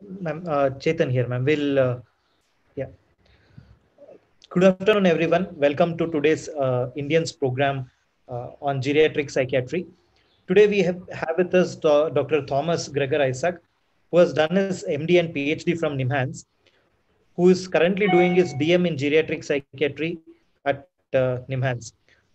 Ma'am, Chetan here, ma'am. Yeah. Good afternoon, everyone. Welcome to today's Indians program on geriatric psychiatry. Today we have with us Dr. Thomas Gregor Isaac, who has done his MD and PhD from NIMHANS, who is currently doing his DM in geriatric psychiatry at NIMHANS.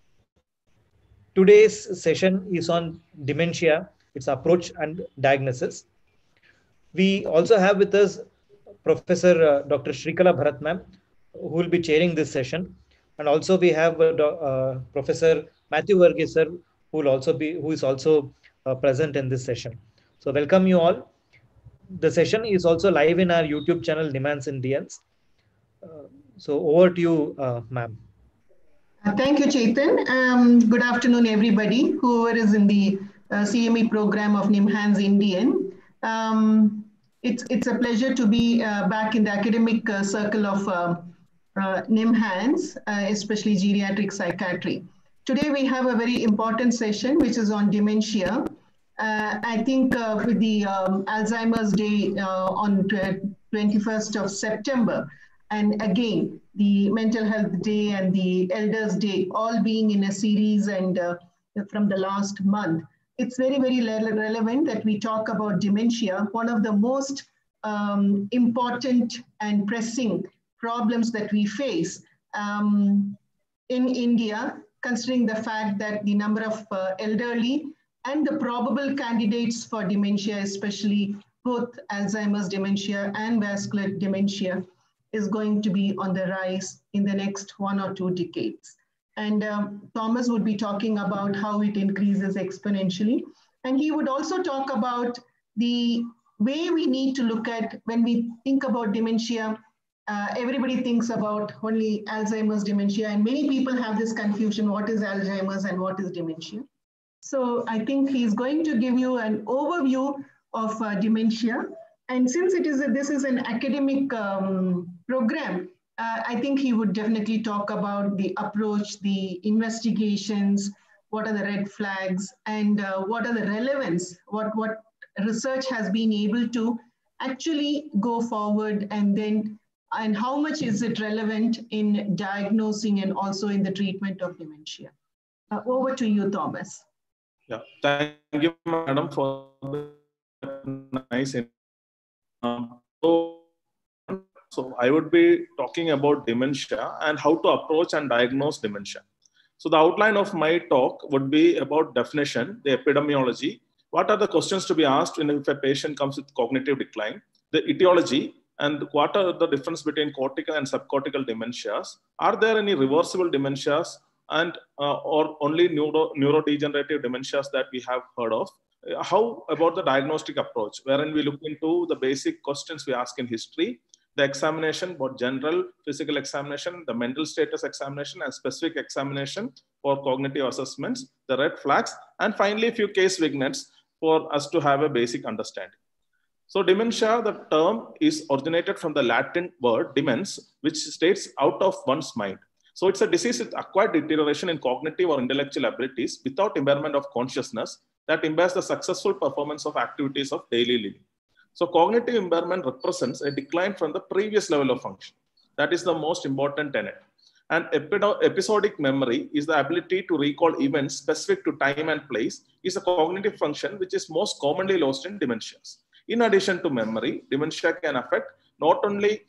Today's session is on dementia, its approach and diagnosis. We also have with us Professor Dr. Shrikala Bharat ma'am, who will be chairing this session. And also we have Professor Matthew Varghese sir, who is also present in this session. So welcome you all. The session is also live in our YouTube channel, Nimans Indians. So over to you, ma'am. Thank you, Chetan. Good afternoon, everybody, whoever is in the CME program of NIMHANS Indian. It's a pleasure to be back in the academic circle of NIMHANS, especially geriatric psychiatry. Today we have a very important session which is on dementia. I think with the Alzheimer's Day on 21st of September, and again, the Mental Health Day and the Elders Day all being in a series and from the last month, it's very, very relevant that we talk about dementia, one of the most important and pressing problems that we face in India, considering the fact that the number of elderly and the probable candidates for dementia, especially both Alzheimer's dementia and vascular dementia, is going to be on the rise in the next 1 or 2 decades. And Thomas would be talking about how it increases exponentially. And he would also talk about the way we need to look at when we think about dementia. Everybody thinks about only Alzheimer's dementia, and many people have this confusion, what is Alzheimer's and what is dementia? So I think he's going to give you an overview of dementia. And since this is an academic program, I think he would definitely talk about the approach, the investigations, what are the red flags, and what are the relevance, what research has been able to actually go forward, and how much is it relevant in diagnosing and also in the treatment of dementia. Over to you, Thomas. Yeah, thank you, madam, for the nice. So I would be talking about dementia and how to approach and diagnose dementia. So the outline of my talk would be about definition, the epidemiology, what are the questions to be asked if a patient comes with cognitive decline, the etiology, and what are the difference between cortical and subcortical dementias. Are there any reversible dementias and or only neurodegenerative dementias that we have heard of? How about the diagnostic approach, wherein we look into the basic questions we ask in history, the examination, both general physical examination, the mental status examination, and specific examination for cognitive assessments, the red flags, and finally a few case vignettes for us to have a basic understanding. So dementia, the term is originated from the Latin word demens, which states out of one's mind. So it's a disease with acquired deterioration in cognitive or intellectual abilities without impairment of consciousness that impairs the successful performance of activities of daily living. So cognitive impairment represents a decline from the previous level of function. That is the most important tenet. And episodic memory is the ability to recall events specific to time and place, is a cognitive function which is most commonly lost in dementias. In addition to memory, dementia can affect not only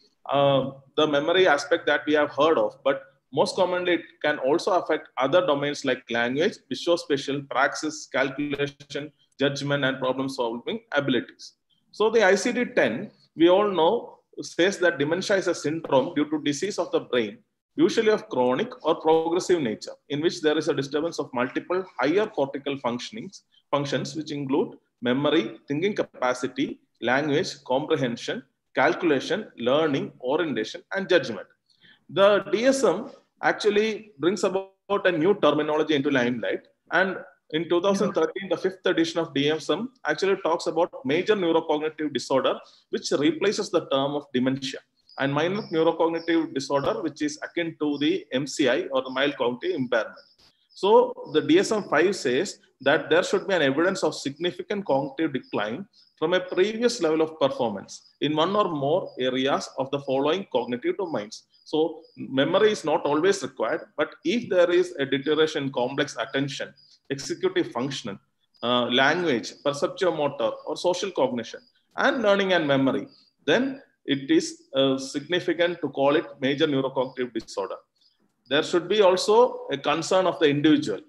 the memory aspect that we have heard of, but most commonly it can also affect other domains like language, visuospatial, praxis, calculation, judgment, and problem-solving abilities. So the ICD-10, we all know, says that dementia is a syndrome due to disease of the brain, usually of chronic or progressive nature, in which there is a disturbance of multiple higher cortical functions, which include memory, thinking capacity, language, comprehension, calculation, learning, orientation, and judgment. The DSM actually brings about a new terminology into limelight, and in 2013, the 5th edition of DSM actually talks about major neurocognitive disorder, which replaces the term of dementia, and minor neurocognitive disorder, which is akin to the MCI or the mild cognitive impairment. So the DSM-5 says that there should be an evidence of significant cognitive decline from a previous level of performance in one or more areas of the following cognitive domains. So memory is not always required, but if there is a deterioration in complex attention, executive function, language, perceptual motor, or social cognition, and learning and memory, then it is significant to call it major neurocognitive disorder. There should be also a concern of the individual,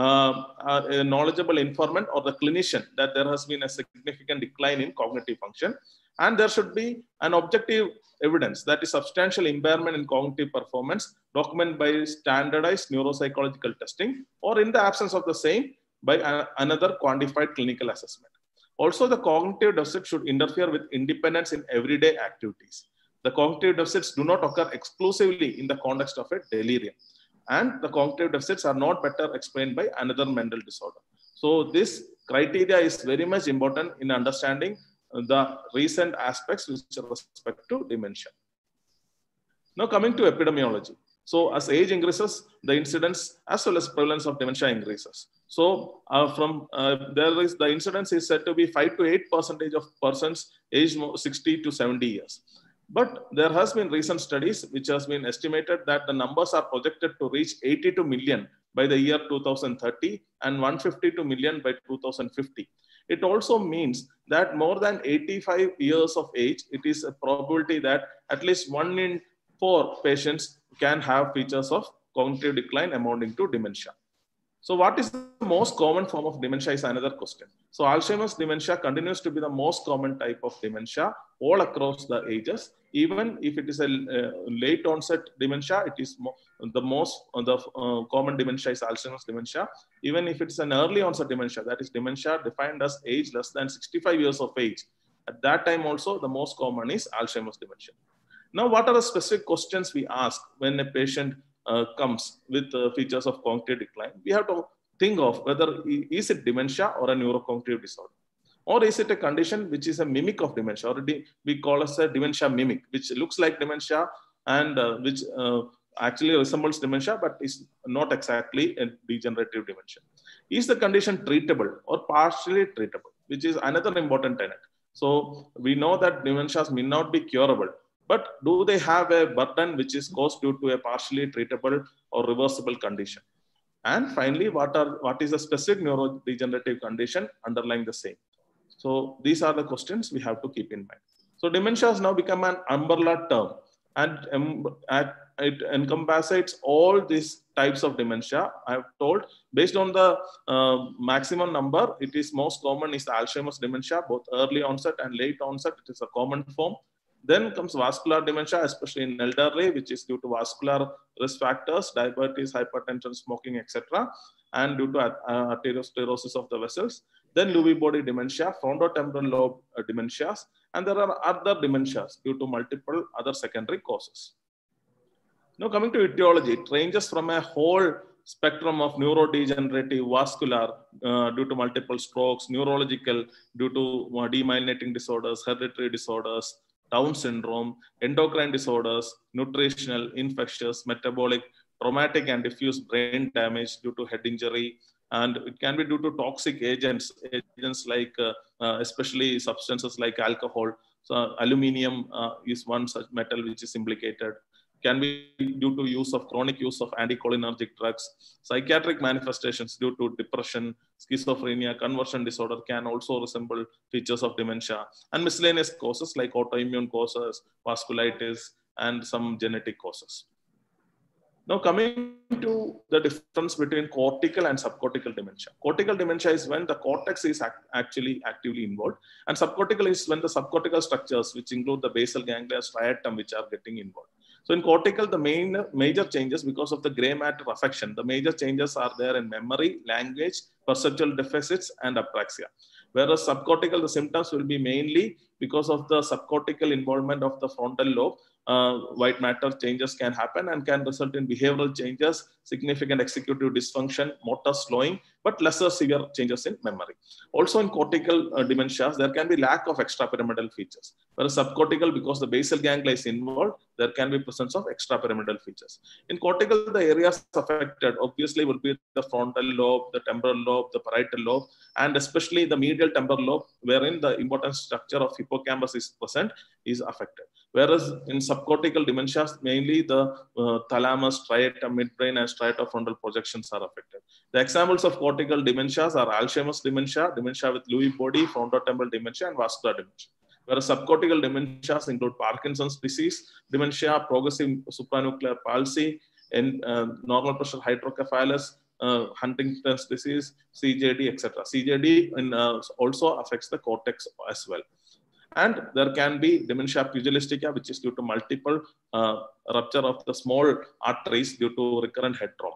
a knowledgeable informant or the clinician that there has been a significant decline in cognitive function. And there should be an objective evidence that is substantial impairment in cognitive performance documented by standardized neuropsychological testing, or in the absence of the same, by another quantified clinical assessment. Also, the cognitive deficit should interfere with independence in everyday activities. The cognitive deficits do not occur exclusively in the context of a delirium. And the cognitive deficits are not better explained by another mental disorder. So this criteria is very much important in understanding the recent aspects with respect to dementia. Now coming to epidemiology. So as age increases, the incidence as well as prevalence of dementia increases. So the incidence is said to be 5 to 8% of persons aged 60 to 70 years. But there has been recent studies which has been estimated that the numbers are projected to reach 82 million by the year 2030 and 152 million by 2050. It also means that more than 85 years of age, it is a probability that at least 1 in 4 patients can have features of cognitive decline amounting to dementia. So what is the most common form of dementia is another question. So Alzheimer's dementia continues to be the most common type of dementia all across the ages. Even if it is a late onset dementia, it is the most common dementia is Alzheimer's dementia. Even if it's an early onset dementia, that is dementia defined as age less than 65 years of age. At that time also, the most common is Alzheimer's dementia. Now, what are the specific questions we ask when a patient comes with features of cognitive decline? We have to think of whether is it dementia or a neurocognitive disorder, or is it a condition which is a mimic of dementia, or we call as a dementia mimic, which looks like dementia and which actually resembles dementia, but is not exactly a degenerative dementia. Is the condition treatable or partially treatable, which is another important tenet. So we know that dementias may not be curable, but do they have a burden which is caused due to a partially treatable or reversible condition? And finally, what is the specific neurodegenerative condition underlying the same? So these are the questions we have to keep in mind. So dementia has now become an umbrella term, and it encompasses all these types of dementia. I have told based on the maximum number, it is most common is the Alzheimer's dementia, both early onset and late onset. It is a common form. Then comes vascular dementia, especially in elderly, which is due to vascular risk factors, diabetes, hypertension, smoking, etc., and due to arteriosclerosis of the vessels. Then Lewy body dementia, frontotemporal lobe dementias, and there are other dementias due to multiple other secondary causes. Now coming to etiology, it ranges from a whole spectrum of neurodegenerative, vascular, due to multiple strokes, neurological, due to demyelinating disorders, hereditary disorders, Down syndrome, endocrine disorders, nutritional, infectious, metabolic, traumatic and diffuse brain damage due to head injury. And it can be due to toxic agents like especially substances like alcohol. So aluminium is one such metal which is implicated. Can be due to chronic use of anticholinergic drugs. Psychiatric manifestations due to depression, schizophrenia, conversion disorder can also resemble features of dementia, and miscellaneous causes like autoimmune causes, vasculitis, and some genetic causes. Now coming to the difference between cortical and subcortical dementia. Cortical dementia is when the cortex is actually actively involved, and subcortical is when the subcortical structures, which include the basal ganglia, striatum, which are getting involved. So in cortical, the major changes because of the gray matter affection, the major changes are there in memory, language, perceptual deficits, and apraxia. Whereas subcortical, the symptoms will be mainly because of the subcortical involvement of the frontal lobe, white matter changes can happen and can result in behavioral changes, significant executive dysfunction, motor slowing, but lesser severe changes in memory. Also in cortical dementias, there can be lack of extrapyramidal features. Whereas subcortical, because the basal ganglia is involved, there can be presence of extrapyramidal features. In cortical, the areas affected obviously will be the frontal lobe, the temporal lobe, the parietal lobe, and especially the medial temporal lobe, wherein the important structure of hippocampus is present, is affected. Whereas in subcortical dementias, mainly the thalamus, striatum midbrain, and striatofrontal projections are affected. The examples of cortical dementias are Alzheimer's dementia, dementia with Lewy body, frontotemporal dementia, and vascular dementia. Whereas subcortical dementias include Parkinson's disease, dementia, progressive supranuclear palsy, and normal pressure hydrocephalus, Huntington's disease, CJD, etc. CJD also affects the cortex as well. And there can be dementia pugilistica, which is due to multiple rupture of the small arteries due to recurrent head trauma.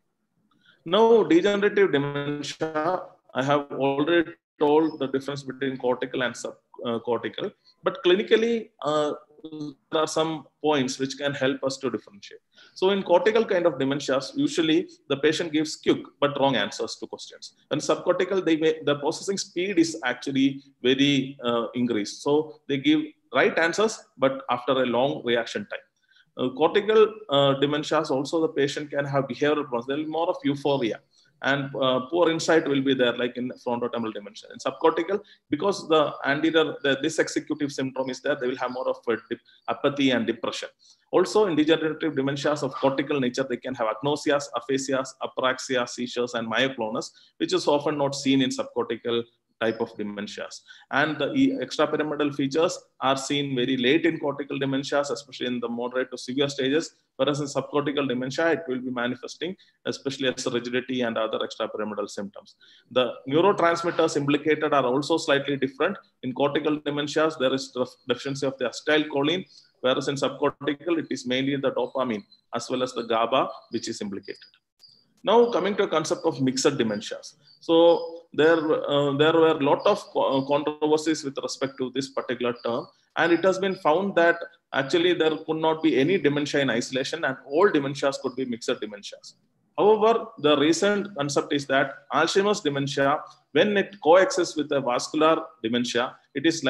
Now, degenerative dementia, I have already told the difference between cortical and subcortical, but clinically, there are some points which can help us to differentiate. So in cortical kind of dementias, usually the patient gives quick but wrong answers to questions. And subcortical, the processing speed is actually very increased. So they give right answers, but after a long reaction time. Cortical dementias, also the patient can have behavioral problems. There will be more of euphoria. And poor insight will be there, like in frontotemporal dementia. In subcortical, because the anterior, this executive syndrome is there, they will have more of apathy and depression. Also, in degenerative dementias of cortical nature, they can have agnosias, aphasias, apraxia, seizures, and myoclonus, which is often not seen in subcortical type of dementias. And the extrapyramidal features are seen very late in cortical dementias, especially in the moderate to severe stages, whereas in subcortical dementia, it will be manifesting, especially as rigidity and other extrapyramidal symptoms. The neurotransmitters implicated are also slightly different. In cortical dementias, there is deficiency of the acetylcholine, whereas in subcortical, it is mainly the dopamine as well as the GABA, which is implicated. Now, coming to a concept of mixed dementias. So there were a lot of controversies with respect to this particular term, and it has been found that actually there could not be any dementia in isolation, and all dementias could be mixed dementias. However, the recent concept is that Alzheimer's dementia, when it coexists with a vascular dementia, it is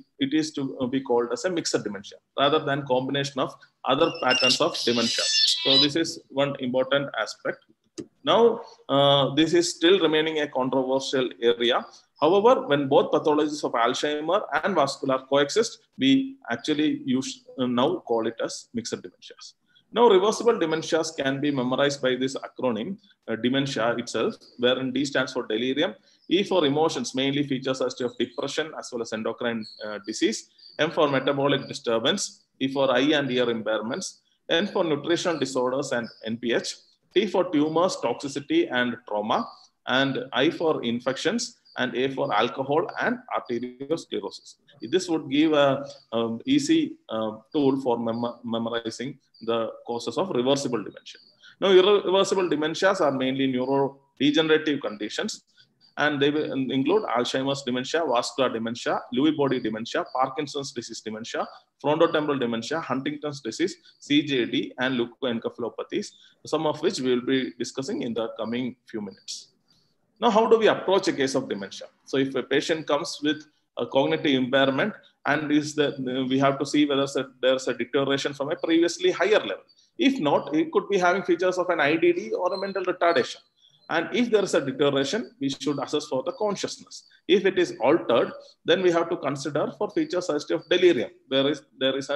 to be called as a mixed dementia rather than combination of other patterns of dementia. So this is one important aspect. Now, this is still remaining a controversial area. However, when both pathologies of Alzheimer and vascular coexist, we actually now call it as mixed dementias. Now, reversible dementias can be memorized by this acronym, dementia itself, wherein D stands for delirium, E for emotions, mainly features as of depression as well as endocrine disease, M for metabolic disturbance, E for eye and ear impairments, N for nutritional disorders and NPH, T for tumors, toxicity, and trauma, and I for infections, and A for alcohol and arteriosclerosis. This would give an easy tool for memorizing the causes of reversible dementia. Now, irreversible dementias are mainly neurodegenerative conditions, and they will include Alzheimer's dementia, vascular dementia, Lewy body dementia, Parkinson's disease dementia, frontotemporal dementia, Huntington's disease, CJD, and leukoencephalopathies, some of which we will be discussing in the coming few minutes. Now, how do we approach a case of dementia? So if a patient comes with a cognitive impairment, and we have to see whether there's a deterioration from a previously higher level. If not, it could be having features of an IDD or a mental retardation. And if there is a deterioration, we should assess for the consciousness. If it is altered, then we have to consider for features such as delirium. There is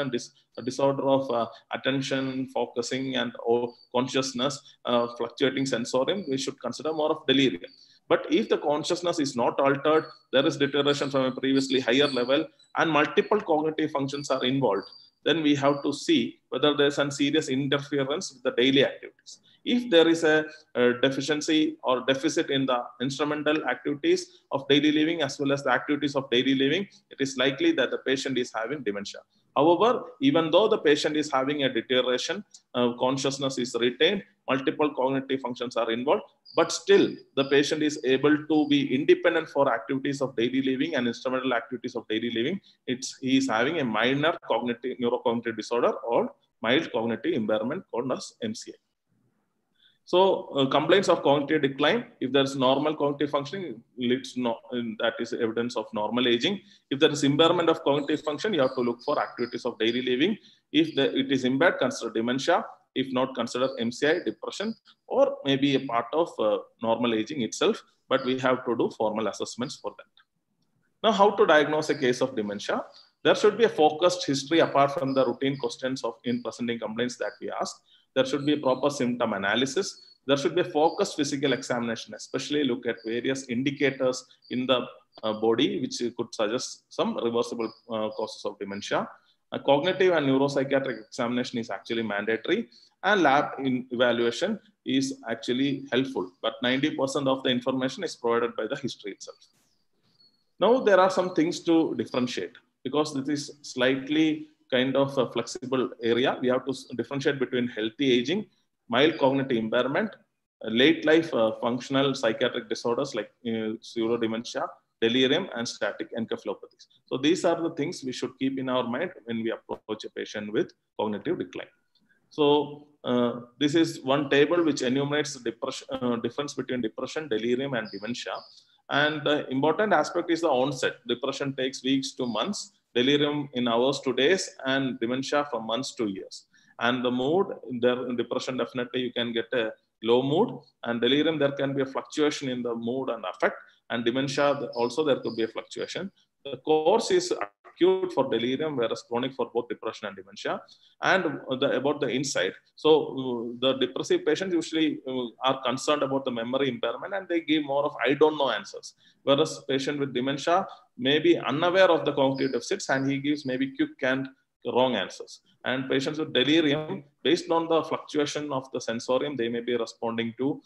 a disorder of attention, focusing, and consciousness, fluctuating sensorium. We should consider more of delirium. But if the consciousness is not altered, there is deterioration from a previously higher level, and multiple cognitive functions are involved, then we have to see whether there's some serious interference with the daily activities. If there is a deficiency or deficit in the instrumental activities of daily living as well as the activities of daily living, it is likely that the patient is having dementia. However, even though the patient is having a deterioration, consciousness is retained, multiple cognitive functions are involved, but still the patient is able to be independent for activities of daily living and instrumental activities of daily living. He is having a minor neurocognitive disorder or mild cognitive impairment called as MCI. So complaints of cognitive decline, if there is normal cognitive functioning, that is evidence of normal aging. If there is impairment of cognitive function, you have to look for activities of daily living. If it is impaired, consider dementia. If not, consider MCI, depression, or maybe a part of normal aging itself, but we have to do formal assessments for that. Now, how to diagnose a case of dementia? There should be a focused history apart from the routine questions in presenting complaints that we ask. There should be a proper symptom analysis. There should be a focused physical examination, especially look at various indicators in the body, which could suggest some reversible causes of dementia. A cognitive and neuropsychiatric examination is actually mandatory, and lab evaluation is actually helpful, but 90% of the information is provided by the history itself. Now, there are some things to differentiate because this is slightly kind of a flexible area. We have to differentiate between healthy aging, mild cognitive impairment, late life functional psychiatric disorders like pseudodementia, delirium, and static encephalopathies. So these are the things we should keep in our mind when we approach a patient with cognitive decline. So this is one table which enumerates the difference between depression, delirium, and dementia. And the important aspect is the onset. Depression takes weeks to months, delirium in hours to days, and dementia from months to years. And the mood, in depression, definitely you can get a low mood, and delirium, there can be a fluctuation in the mood and affect, and dementia, also there could be a fluctuation. The course is acute for delirium, whereas chronic for both depression and dementia. And about the insight. So the depressive patients usually are concerned about the memory impairment, and they give more of I don't know answers. Whereas patient with dementia may be unaware of the cognitive deficits, and he gives maybe quick and wrong answers. And patients with delirium, based on the fluctuation of the sensorium, they may be responding to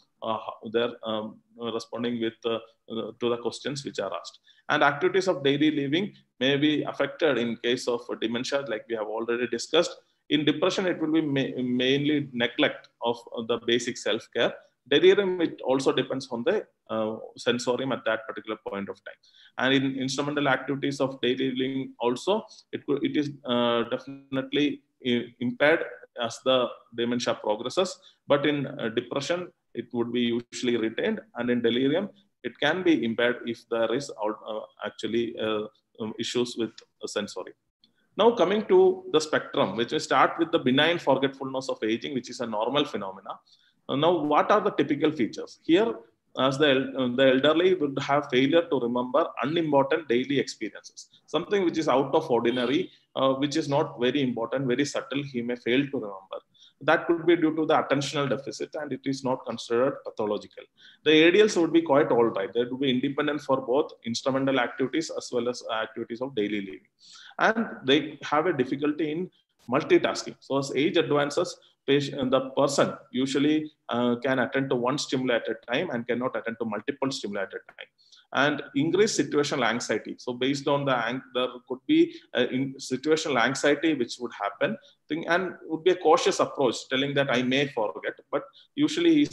responding with to the questions which are asked. And activities of daily living may be affected in case of dementia, like we have already discussed. In depression, it will be mainly neglect of the basic self-care. Delirium, it also depends on the sensorium at that particular point of time. And in instrumental activities of daily living also, it is definitely impaired as the dementia progresses. But in depression, it would be usually retained. And in delirium, it can be impaired if there is actually issues with sensorium. Now coming to the spectrum, which we start with the benign forgetfulness of aging, which is a normal phenomena. Now, what are the typical features? Here, as the elderly would have failure to remember unimportant daily experiences, something which is out of ordinary, which is not very important, very subtle, he may fail to remember. That could be due to the attentional deficit, and it is not considered pathological. The ADLs would be quite all right. They would be independent for both instrumental activities as well as activities of daily living. And they have a difficulty in multitasking. So as age advances, the person usually can attend to one stimuli at a time and cannot attend to multiple stimuli at a time. And increased situational anxiety. So based on there could be situational anxiety which would happen, and would be a cautious approach, telling that I may forget, but usually he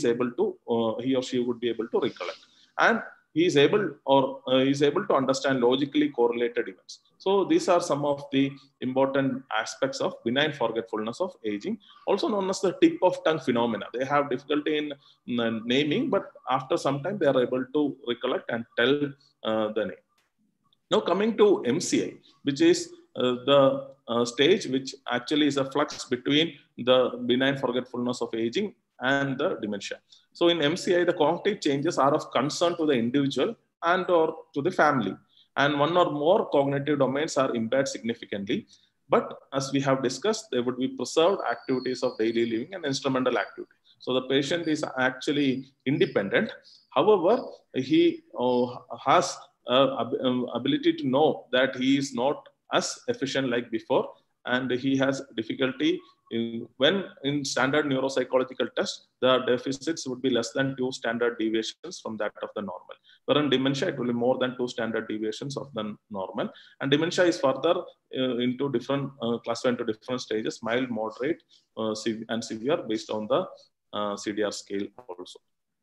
or she would be able to recollect. And he is able to understand logically correlated events. So these are some of the important aspects of benign forgetfulness of aging, also known as the tip of tongue phenomena. They have difficulty in naming, but after some time they are able to recollect and tell the name. Now coming to MCI, which is the stage which actually is a flux between the benign forgetfulness of aging and the dementia. So in MCI, the cognitive changes are of concern to the individual and or to the family. And one or more cognitive domains are impaired significantly. But as we have discussed, there would be preserved activities of daily living and instrumental activity. So the patient is actually independent. However, he has ability to know that he is not as efficient like before. and he has difficulty when in standard neuropsychological tests, the deficits would be less than 2 standard deviations from that of the normal. Where in dementia, it will be more than 2 standard deviations of the normal. And dementia is further into different, classified into different stages, mild, moderate, and severe based on the CDR scale also.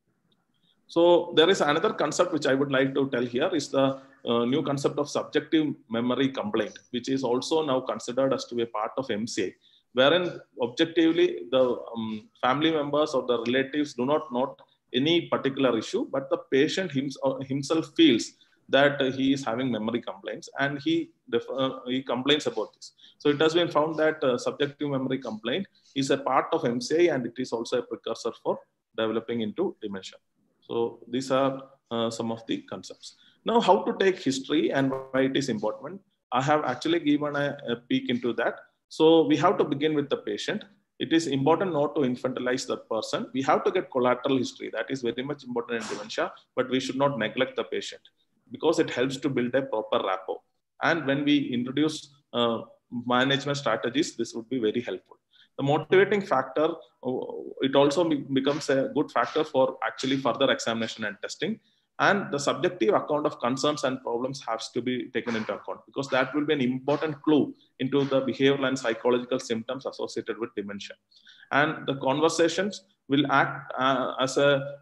So there is another concept which I would like to tell here is the new concept of subjective memory complaint, which is also now considered as to be a part of MCI, wherein objectively the family members or the relatives do not note any particular issue, but the patient himself feels that he is having memory complaints, and he complains about this. So it has been found that subjective memory complaint is a part of MCI, and it is also a precursor for developing into dementia. So these are some of the concepts. Now, how to take history and why it is important. I have actually given a peek into that. So we have to begin with the patient. It is important not to infantilize the person. We have to get collateral history. That is very much important in dementia, but we should not neglect the patient because it helps to build a proper rapport. And when we introduce management strategies, this would be very helpful. The motivating factor, it also becomes a good factor for actually further examination and testing. And the subjective account of concerns and problems has to be taken into account because that will be an important clue into the behavioral and psychological symptoms associated with dementia. And the conversations will act as a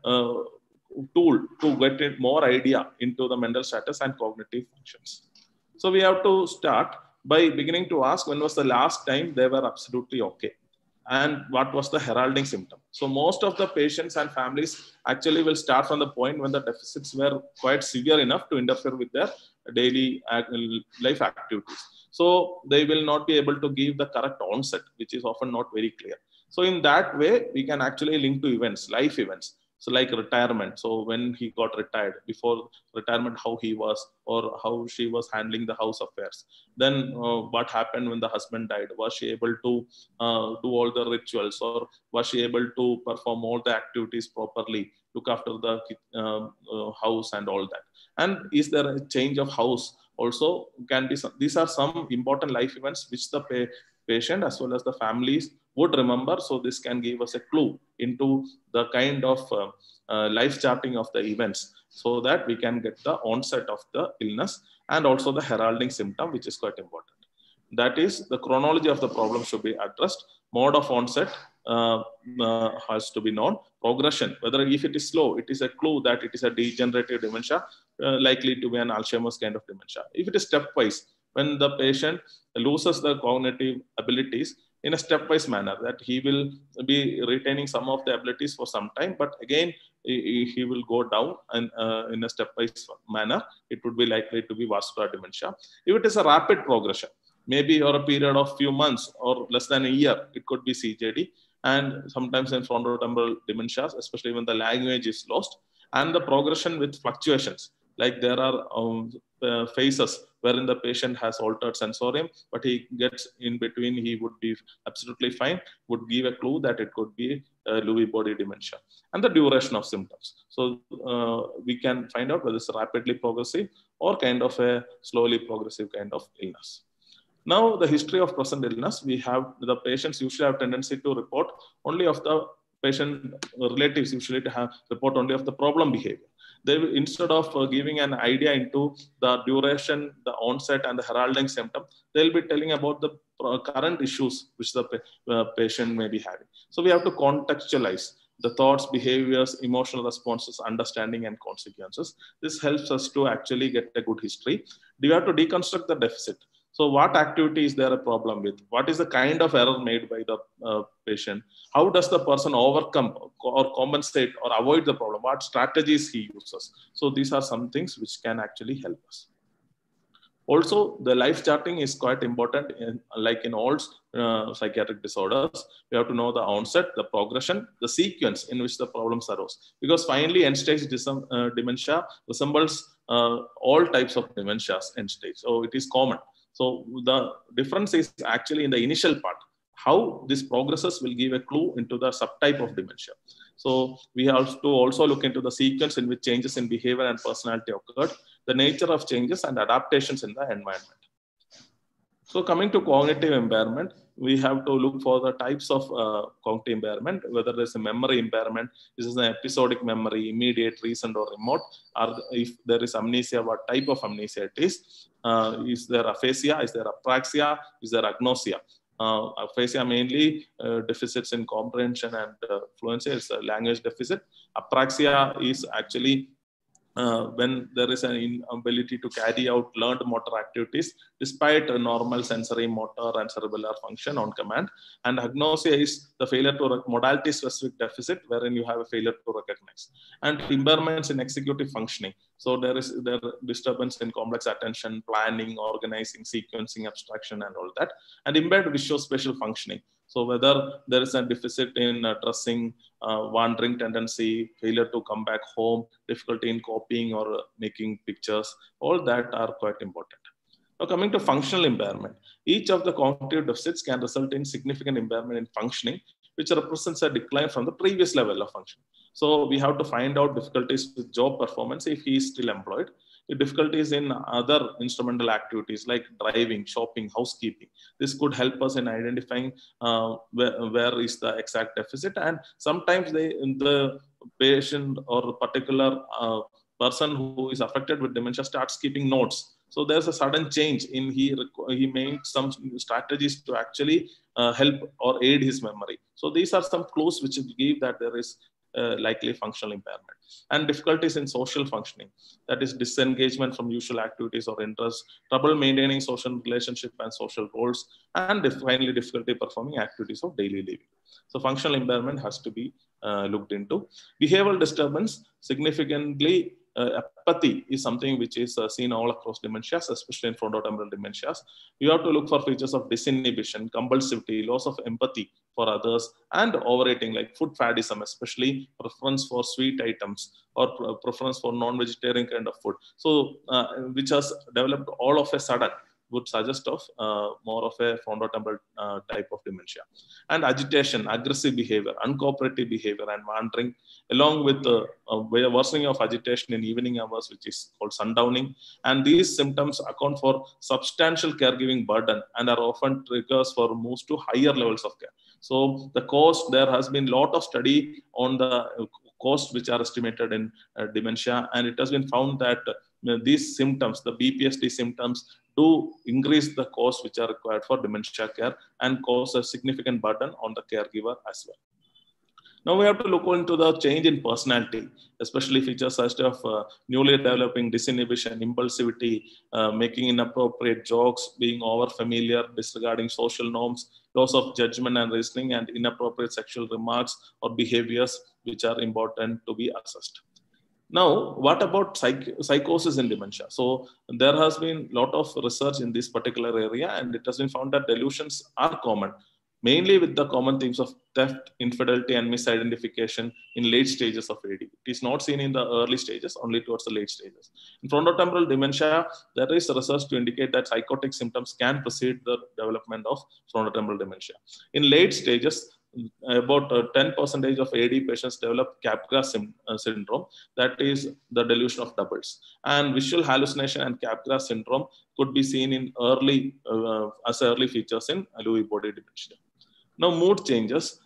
tool to get more idea into the mental status and cognitive functions. So we have to start by beginning to ask when was the last time they were absolutely okay, and what was the heralding symptom. So most of the patients and families actually will start from the point when the deficits were quite severe enough to interfere with their daily life activities. So they will not be able to give the correct onset, which is often not very clear. So in that way, we can actually link to events, life events. So like retirement. So when he got retired, before retirement, how he was or how she was handling the house affairs. Then what happened when the husband died? Was she able to do all the rituals, or was she able to perform all the activities properly, look after the house and all that? And is there a change of house? Also can be some, these are some important life events which the patient as well as the families would remember. So this can give us a clue into the kind of life charting of the events so that we can get the onset of the illness and also the heralding symptom, which is quite important. That is, the chronology of the problem should be addressed. Mode of onset has to be known. Progression, whether if it is slow, it is a clue that it is a degenerative dementia, likely to be an Alzheimer's kind of dementia. If it is stepwise, when the patient loses the cognitive abilities in a stepwise manner, that he will be retaining some of the abilities for some time, but again, he will go down and in a stepwise manner, it would be likely to be vascular dementia. If it is a rapid progression, maybe over a period of few months or less than a year, it could be CJD. And sometimes in frontotemporal dementias, especially when the language is lost, and the progression with fluctuations, like there are phases wherein the patient has altered sensorium, but he gets in between, he would be absolutely fine, would give a clue that it could be Lewy body dementia. And the duration of symptoms. So we can find out whether it's rapidly progressive or kind of a slowly progressive kind of illness. Now, the history of present illness, we have the patients usually have tendency to report only of the patient relatives usually to have report only of the problem behavior. They will, instead of giving an idea into the duration, the onset, and the heralding symptom, they'll be telling about the current issues which the patient may be having. So we have to contextualize the thoughts, behaviors, emotional responses, understanding, and consequences. This helps us to actually get a good history. We have to deconstruct the deficit. So what activity is there a problem with? What is the kind of error made by the patient? How does the person overcome or compensate or avoid the problem? What strategies he uses? So these are some things which can actually help us. Also, the life charting is quite important, like in all psychiatric disorders. We have to know the onset, the progression, the sequence in which the problems arose. Because finally, end-stage dementia resembles all types of dementias end stage. So it is common. So the difference is actually in the initial part. How this progresses will give a clue into the subtype of dementia. So we have to also look into the sequence in which changes in behavior and personality occurred, the nature of changes and adaptations in the environment. So coming to cognitive impairment, we have to look for the types of cognitive impairment, whether there's a memory impairment, this is an episodic memory, immediate, recent or remote, or if there is amnesia, what type of amnesia it is there aphasia, is there apraxia, is there agnosia? Aphasia mainly deficits in comprehension and fluency, is a language deficit. Apraxia is actually when there is an inability to carry out learned motor activities despite a normal sensory, motor, and cerebellar function on command. And agnosia is the failure to modality-specific deficit, wherein you have a failure to recognize. And impairments in executive functioning. So there is disturbance in complex attention, planning, organizing, sequencing, abstraction, and all that. And impaired visuospatial functioning. So whether there is a deficit in dressing, wandering tendency, failure to come back home, difficulty in copying or making pictures, all that are quite important. Now coming to functional impairment, each of the cognitive deficits can result in significant impairment in functioning, which represents a decline from the previous level of function. So we have to find out difficulties with job performance if he is still employed, difficulties in other instrumental activities like driving, shopping, housekeeping. This could help us in identifying where is the exact deficit. And sometimes the patient or particular person who is affected with dementia starts keeping notes. So there's a sudden change in he made some strategies to actually help or aid his memory. So these are some clues which give that there is likely functional impairment. And difficulties in social functioning, that is disengagement from usual activities or interests, trouble maintaining social relationship and social roles, and finally difficulty performing activities of daily living. So functional impairment has to be looked into. Behavioral disturbance, significantly apathy is something which is seen all across dementias, especially in frontotemporal dementias. You have to look for features of disinhibition, compulsivity, loss of empathy for others, and overeating like food faddism, especially preference for sweet items or preference for non-vegetarian kind of food. So which has developed all of a sudden would suggest of more of a frontotemporal type of dementia. And agitation, aggressive behavior, uncooperative behavior, and wandering, along with worsening of agitation in evening hours, which is called sundowning. And these symptoms account for substantial caregiving burden and are often triggers for moves to higher levels of care. So the cost, there has been a lot of study on the costs which are estimated in dementia, and it has been found that these symptoms, the BPSD symptoms, do increase the costs which are required for dementia care and cause a significant burden on the caregiver as well. Now we have to look into the change in personality, especially features such as newly developing disinhibition, impulsivity, making inappropriate jokes, being over familiar, disregarding social norms, loss of judgment and reasoning, and inappropriate sexual remarks or behaviors which are important to be assessed. Now, what about psychosis in dementia? So there has been a lot of research in this particular area, and it has been found that delusions are common, mainly with the common themes of theft, infidelity, and misidentification in late stages of AD. It is not seen in the early stages, only towards the late stages. In frontotemporal dementia, there is research to indicate that psychotic symptoms can precede the development of frontotemporal dementia. In late stages, about 10% of AD patients develop Capgras syndrome, that is the delusion of doubles. And visual hallucination and Capgras syndrome could be seen in early as early features in Lewy body dementia. Now, mood changes.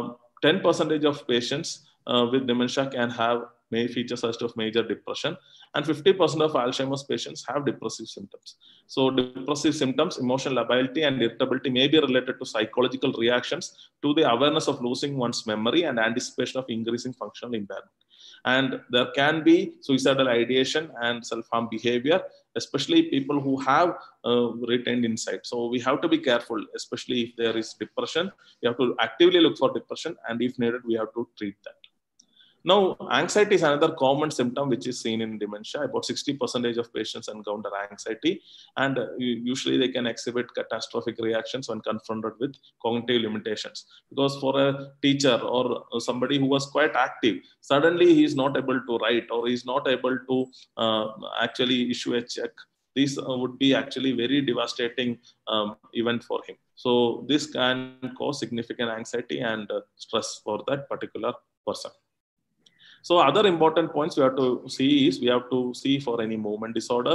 10% of patients with dementia can have features such as major depression, and 50% of Alzheimer's patients have depressive symptoms. So depressive symptoms, emotional lability, and irritability may be related to psychological reactions to the awareness of losing one's memory and anticipation of increasing functional impairment. And there can be suicidal ideation and self-harm behavior, especially people who have retained insight. So we have to be careful, especially if there is depression. We have to actively look for depression, and if needed, we have to treat that. Now, anxiety is another common symptom which is seen in dementia. About 60% of patients encounter anxiety, and usually they can exhibit catastrophic reactions when confronted with cognitive limitations. Because for a teacher or somebody who was quite active, suddenly he is not able to write or he is not able to actually issue a check. This would be actually very devastating event for him. So this can cause significant anxiety and stress for that particular person. So other important points we have to see is we have to see for any movement disorders.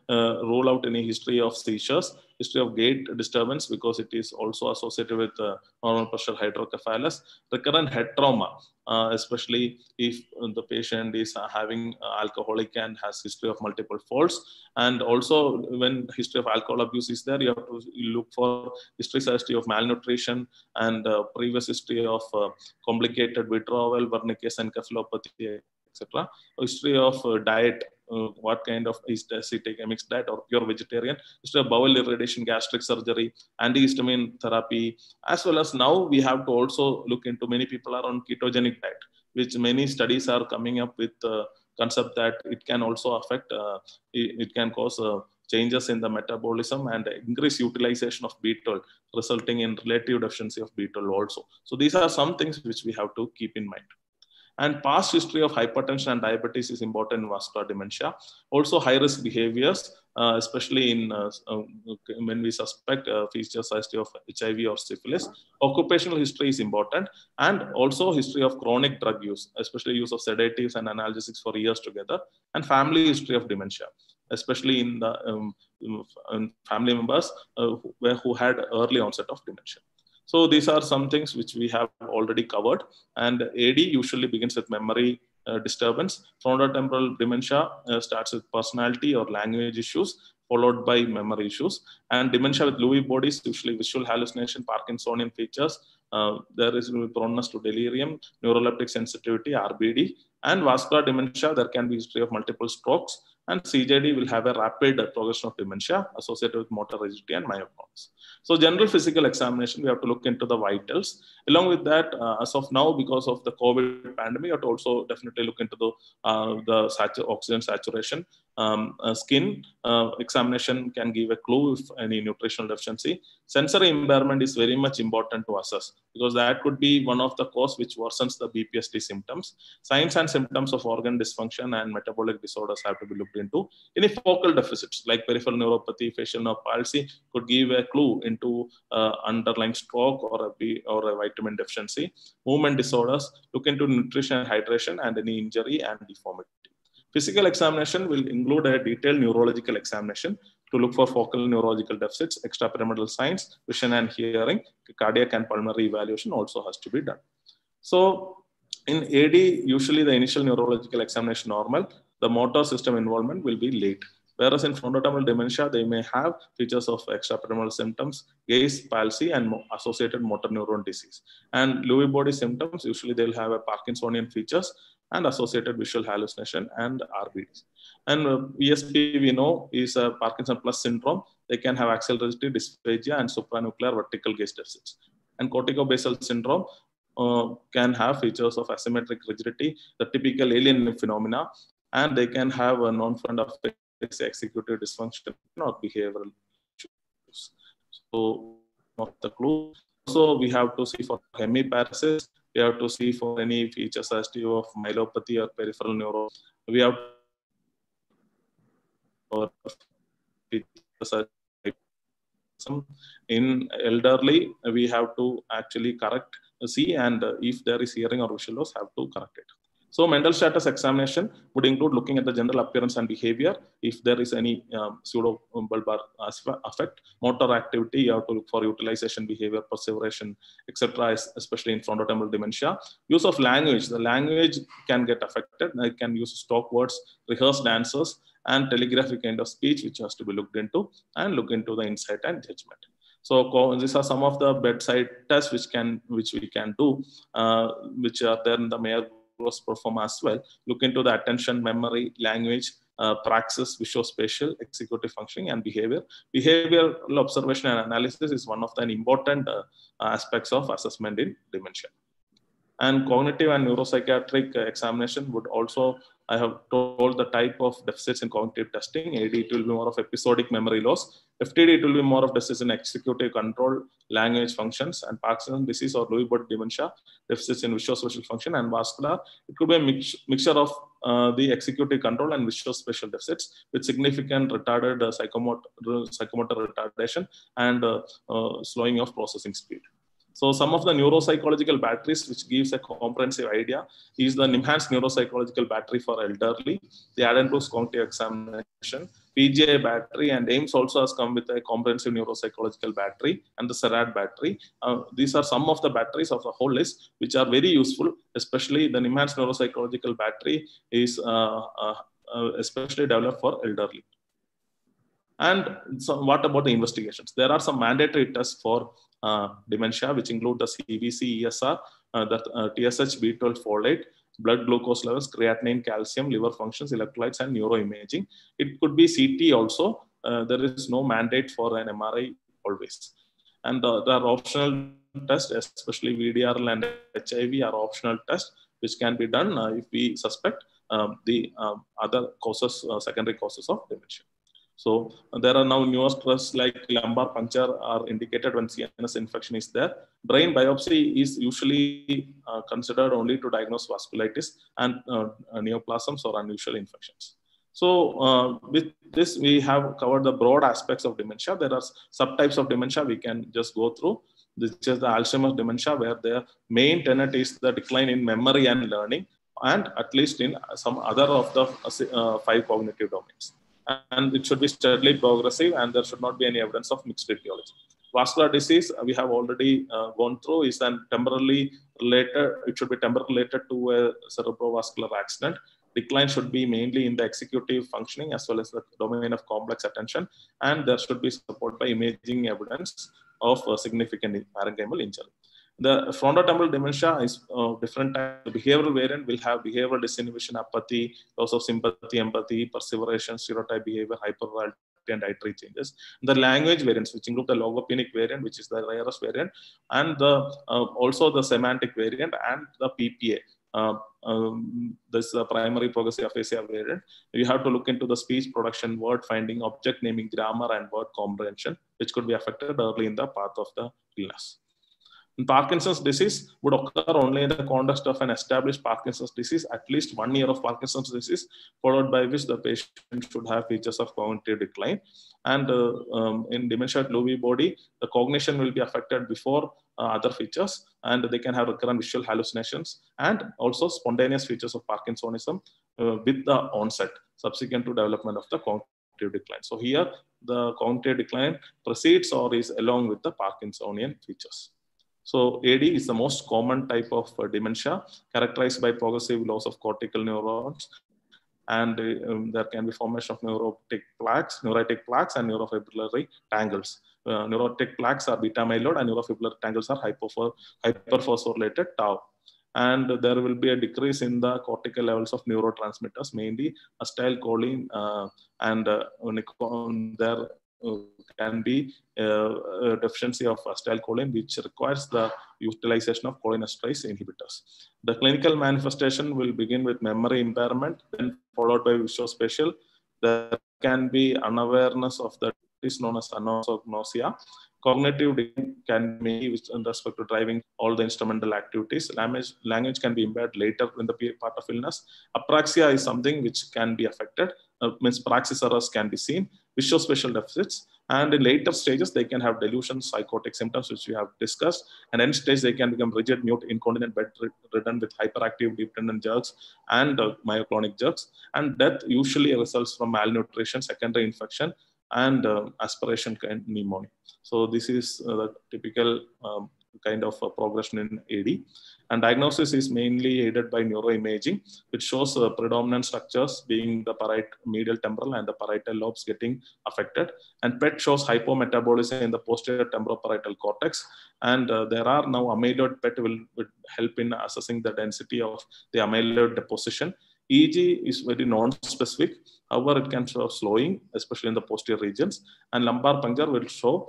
rule out any history of seizures, history of gait disturbance, because it is also associated with normal pressure hydrocephalus, recurrent head trauma, especially if the patient is having alcoholic and has history of multiple falls. And also when history of alcohol abuse is there, you have to look for history of malnutrition and previous history of complicated withdrawal, Wernicke's encephalopathy, etc. History of diet, what kind of does he take, a mixed diet or pure vegetarian, history of bowel irradiation, gastric surgery, antihistamine therapy, as well as now we have to also look into, many people are on ketogenic diet, which many studies are coming up with the concept that it can also affect, it can cause changes in the metabolism and increase utilization of B12, resulting in relative deficiency of B12 also. So these are some things which we have to keep in mind. And past history of hypertension and diabetes is important in vascular dementia. Also high-risk behaviors, especially in when we suspect features history of HIV or syphilis. Occupational history is important, and also history of chronic drug use, especially use of sedatives and analgesics for years together, and family history of dementia, especially in the family members who had early onset of dementia. So these are some things which we have already covered. And AD usually begins with memory disturbance. Frontotemporal dementia starts with personality or language issues, followed by memory issues. And dementia with Lewy bodies, usually visual hallucination, Parkinsonian features. There is proneness to delirium, neuroleptic sensitivity, RBD. And vascular dementia, there can be history of multiple strokes. And CJD will have a rapid progression of dementia associated with motor rigidity and myoclonus. So general physical examination, we have to look into the vitals. Along with that, as of now, because of the COVID pandemic, we have to also definitely look into the oxygen saturation. Skin examination can give a clue if any nutritional deficiency. Sensory impairment is very much important to assess, because that could be one of the cause which worsens the BPSD symptoms. Signs and symptoms of organ dysfunction and metabolic disorders have to be looked into. Any focal deficits like peripheral neuropathy, facial nerve palsy could give a clue into underlying stroke or a vitamin deficiency. Movement disorders, look into nutrition and hydration and any injury and deformity. Physical examination will include a detailed neurological examination to look for focal neurological deficits, extrapyramidal signs, vision and hearing, cardiac and pulmonary evaluation also has to be done. So in AD, usually the initial neurological examination normal, the motor system involvement will be late. Whereas in frontotemporal dementia, they may have features of extrapyramidal symptoms, gaze, palsy, and associated motor neuron disease. And Lewy body symptoms, usually they'll have a Parkinsonian features and associated visual hallucination and RBDs. And ESP, we know, is a Parkinson plus syndrome. They can have axial rigidity, dysphagia, and supranuclear vertical gaze deficits. And corticobasal syndrome can have features of asymmetric rigidity, the typical alien phenomena, and they can have a non-fluent affect executive dysfunction or behavioral issues. So, of the clue. So we have to see for hemiparesis. We have to see for any features as to of myelopathy or peripheral neuro. We have or features in elderly. We have to actually correct, see, and if there is hearing or visual loss, have to correct it. So mental status examination would include looking at the general appearance and behavior. If there is any pseudo-bulbar affect, motor activity, you have to look for utilization, behavior, perseveration, etc., especially in frontotemporal dementia. Use of language. The language can get affected. I can use stock words, rehearsed answers, and telegraphic kind of speech, which has to be looked into, and look into the insight and judgment. So these are some of the bedside tests which we can do, which are there in the Mayer perform as well. Look into the attention, memory, language, praxis, visuospatial, executive functioning, and behavior. Behavioral observation and analysis is one of the important aspects of assessment in dementia. And cognitive and neuropsychiatric examination would also, I have told the type of deficits in cognitive testing. AD, it will be more of episodic memory loss. FTD, it will be more of deficits in executive control, language functions, and Parkinson's disease or Lewy body dementia, deficits in visuospatial function. And vascular, it could be a mixture of the executive control and visuospatial deficits with significant retarded psychomotor retardation and slowing of processing speed. So some of the neuropsychological batteries, which gives a comprehensive idea, is the NIMHANS neuropsychological battery for elderly, the Addenbrooke's cognitive examination, PGI battery, and AIIMS also has come with a comprehensive neuropsychological battery and the CERAD battery. These are some of the batteries of the whole list, which are very useful, especially the NIMHANS neuropsychological battery is especially developed for elderly. And so what about the investigations? There are some mandatory tests for dementia, which include the CBC, ESR, the TSH, B12 folate, blood glucose levels, creatinine, calcium, liver functions, electrolytes, and neuroimaging. It could be CT also. There is no mandate for an MRI always. And there are optional tests, especially VDRL and HIV are optional tests, which can be done if we suspect the other causes, secondary causes of dementia. So there are now newer tests like lumbar puncture are indicated when CNS infection is there. Brain biopsy is usually considered only to diagnose vasculitis and neoplasms or unusual infections. So with this, we have covered the broad aspects of dementia. There are subtypes of dementia we can just go through. This is the Alzheimer's dementia, where the main tenet is the decline in memory and learning, and at least in some other of the 5 cognitive domains. And it should be steadily progressive, and there should not be any evidence of mixed etiology. Vascular disease, we have already gone through, is then temporally related. It should be temporally related to a cerebrovascular accident. Decline should be mainly in the executive functioning as well as the domain of complex attention, and there should be support by imaging evidence of significant parenchymal injury. The frontotemporal dementia is different type. The behavioral variant will have behavioral disinhibition, apathy, loss of sympathy, empathy, perseveration, stereotype behavior, hyperactivity, and dietary changes. The language variants, which include the logopenic variant, which is the rarest variant, and the also the semantic variant and the PPA. This primary progressive aphasia variant. You have to look into the speech production, word finding, object naming, grammar, and word comprehension, which could be affected early in the path of the illness. Parkinson's disease would occur only in the context of an established Parkinson's disease, at least 1 year of Parkinson's disease, followed by which the patient should have features of cognitive decline. And in dementia with Lewy body, the cognition will be affected before other features, and they can have recurrent visual hallucinations and also spontaneous features of Parkinsonism with the onset subsequent to development of the cognitive decline. So here, the cognitive decline precedes or is along with the Parkinsonian features. So AD is the most common type of dementia, characterized by progressive loss of cortical neurons, and there can be formation of neurotic plaques, neuritic plaques, and neurofibrillary tangles. Neurotic plaques are beta amyloid, and neurofibrillary tangles are hyperphosphorylated tau. And there will be a decrease in the cortical levels of neurotransmitters, mainly acetylcholine, and there can be a deficiency of acetylcholine, which requires the utilization of cholinesterase inhibitors. The clinical manifestation will begin with memory impairment, then followed by visuospatial. There can be unawareness of that is known as anosognosia. Cognitive can be with respect to driving all the instrumental activities. Language can be impaired later in the part of illness. Apraxia is something which can be affected. Means praxis errors can be seen. Visuospatial deficits, and in later stages they can have delusions, psychotic symptoms, which we have discussed, and end stage they can become rigid, mute, incontinent, bedridden with hyperactive dependent jerks and myoclonic jerks, and death usually results from malnutrition, secondary infection, and aspiration pneumonia. So this is the typical kind of progression in AD. And diagnosis is mainly aided by neuroimaging, which shows predominant structures being the medial temporal and the parietal lobes getting affected. And PET shows hypometabolism in the posterior temporoparietal cortex. And there are now amyloid PET will help in assessing the density of the amyloid deposition. EEG is very non-specific. However, it can show slowing, especially in the posterior regions. And lumbar puncture will show,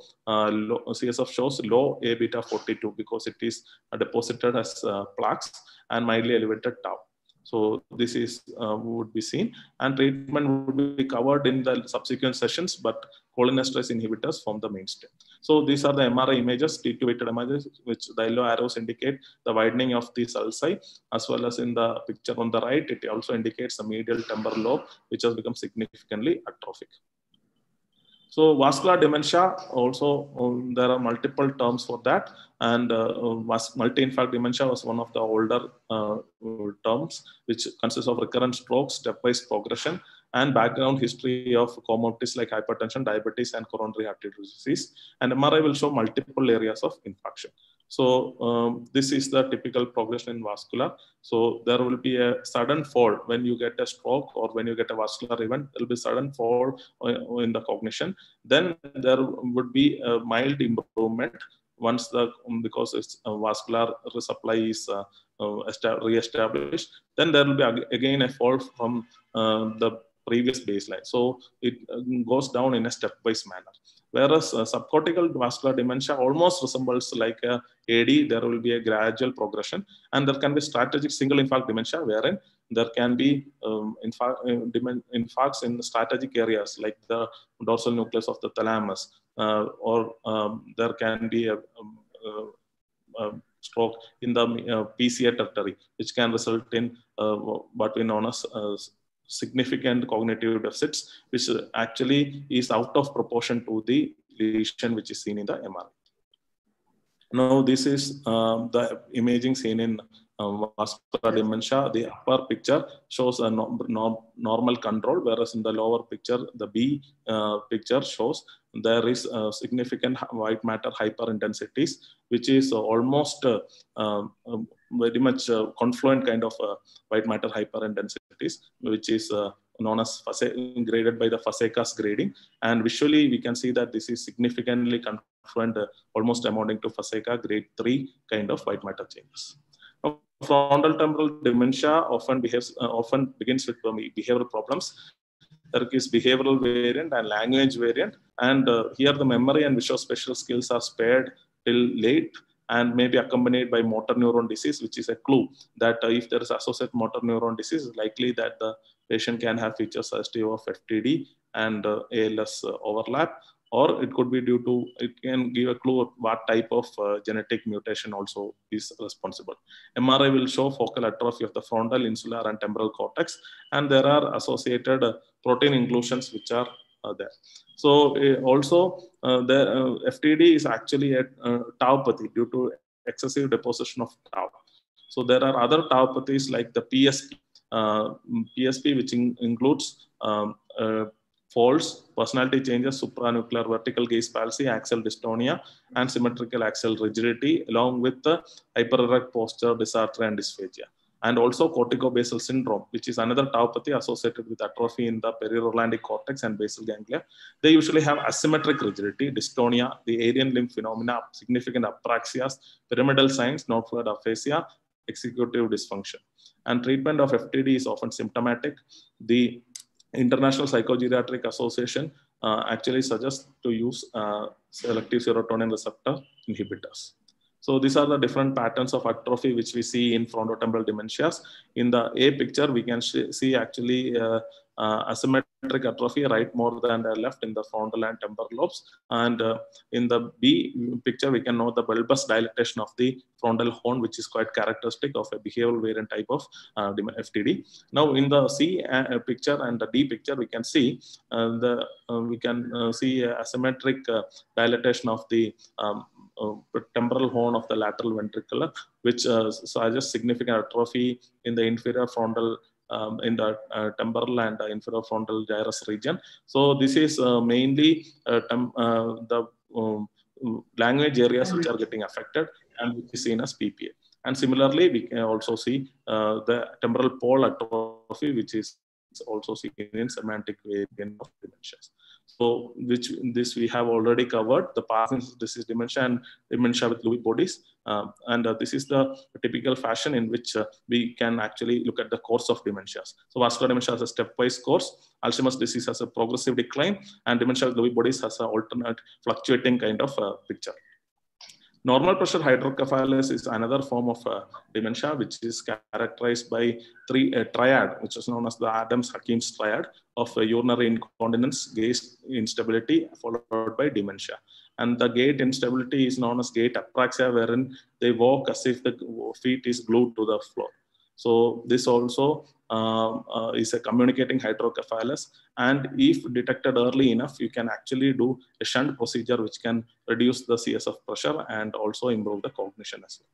CSF shows low A beta 42 because it is deposited as plaques and mildly elevated tau. So this is would be seen, and treatment would be covered in the subsequent sessions, but cholinesterase inhibitors form the mainstay. So these are the MRI images, T2-weighted images, which the yellow arrows indicate the widening of the sulci, as well as in the picture on the right, it also indicates the medial temporal lobe, which has become significantly atrophic. So vascular dementia, also there are multiple terms for that, and multi-infarct dementia was one of the older terms, which consists of recurrent strokes, stepwise progression, and background history of comorbidities like hypertension, diabetes, and coronary artery disease. And MRI will show multiple areas of infarction. So this is the typical progression in vascular. So there will be a sudden fall when you get a stroke or when you get a vascular event. There will be sudden fall in the cognition. Then there would be a mild improvement once because its vascular resupply is re-established. Then there will be again a fall from the previous baseline. So it goes down in a stepwise manner. Whereas subcortical vascular dementia almost resembles like a AD, there will be a gradual progression, and there can be strategic single infarct dementia wherein there can be infarcts in strategic areas like the dorsal nucleus of the thalamus, or there can be a stroke in the PCA territory, which can result in what we know as significant cognitive deficits, which actually is out of proportion to the lesion which is seen in the MRI. Now, this is the imaging seen in vascular dementia. The upper picture shows a normal control, whereas in the lower picture, the B picture shows there is significant white matter hyperintensities, which is almost very much confluent kind of white matter hyperintensities, which is known as graded by the Fasekas grading. And visually, we can see that this is significantly confluent, almost amounting to Faseka grade 3 kind of white matter changes. Now, frontal temporal dementia often begins with behavioral problems. There is behavioral variant and language variant, and here the memory and visuospatial skills are spared till late and may be accompanied by motor neuron disease, which is a clue that if there is associated motor neuron disease, it's likely that the patient can have features suggestive of FTD and ALS overlap, or it could be due to, it can give a clue of what type of genetic mutation also is responsible. MRI will show focal atrophy of the frontal, insular, and temporal cortex, and there are associated protein inclusions which are there. So also the FTD is actually a tauopathy due to excessive deposition of tau. So there are other tauopathies like the PSP, which includes falls, personality changes, supranuclear vertical gaze palsy, axial dystonia, and symmetrical axial rigidity, along with the hypererect posture, dysarthria, and dysphagia. And also corticobasal syndrome, which is another tauopathy associated with atrophy in the perirolandic cortex and basal ganglia. They usually have asymmetric rigidity, dystonia, the Aryan limb phenomena, significant apraxias, pyramidal signs, node fluid aphasia, executive dysfunction. And treatment of FTD is often symptomatic. The International Psychogeriatric Association actually suggests to use selective serotonin receptor inhibitors. So these are the different patterns of atrophy which we see in frontotemporal dementias. In the A picture, we can see actually asymmetric atrophy right more than the left in the frontal and temporal lobes. And in the B picture, we can note the bulbous dilatation of the frontal horn, which is quite characteristic of a behavioral variant type of FTD. Now in the C picture and the D picture, we can see see asymmetric dilatation of the temporal horn of the lateral ventricle, which suggests significant atrophy in the inferior frontal, in the temporal and inferior frontal gyrus region. So this is mainly the language areas which are getting affected and which is seen as PPA. And similarly, we can also see the temporal pole atrophy, which is also seen in semantic variant of dementias. So this we have already covered, the Parkinson's disease dementia and dementia with Lewy bodies. This is the typical fashion in which we can actually look at the course of dementias. So vascular dementia has a stepwise course, Alzheimer's disease has a progressive decline, and dementia with Lewy bodies has an alternate fluctuating kind of picture. Normal pressure hydrocephalus is another form of dementia, which is characterized by triad, which is known as the Adams-Hakims triad of urinary incontinence, gaze instability, followed by dementia. And the gait instability is known as gait apraxia, wherein they walk as if the feet is glued to the floor. So this also is a communicating hydrocephalus, and if detected early enough, you can actually do a shunt procedure which can reduce the CSF pressure and also improve the cognition as well.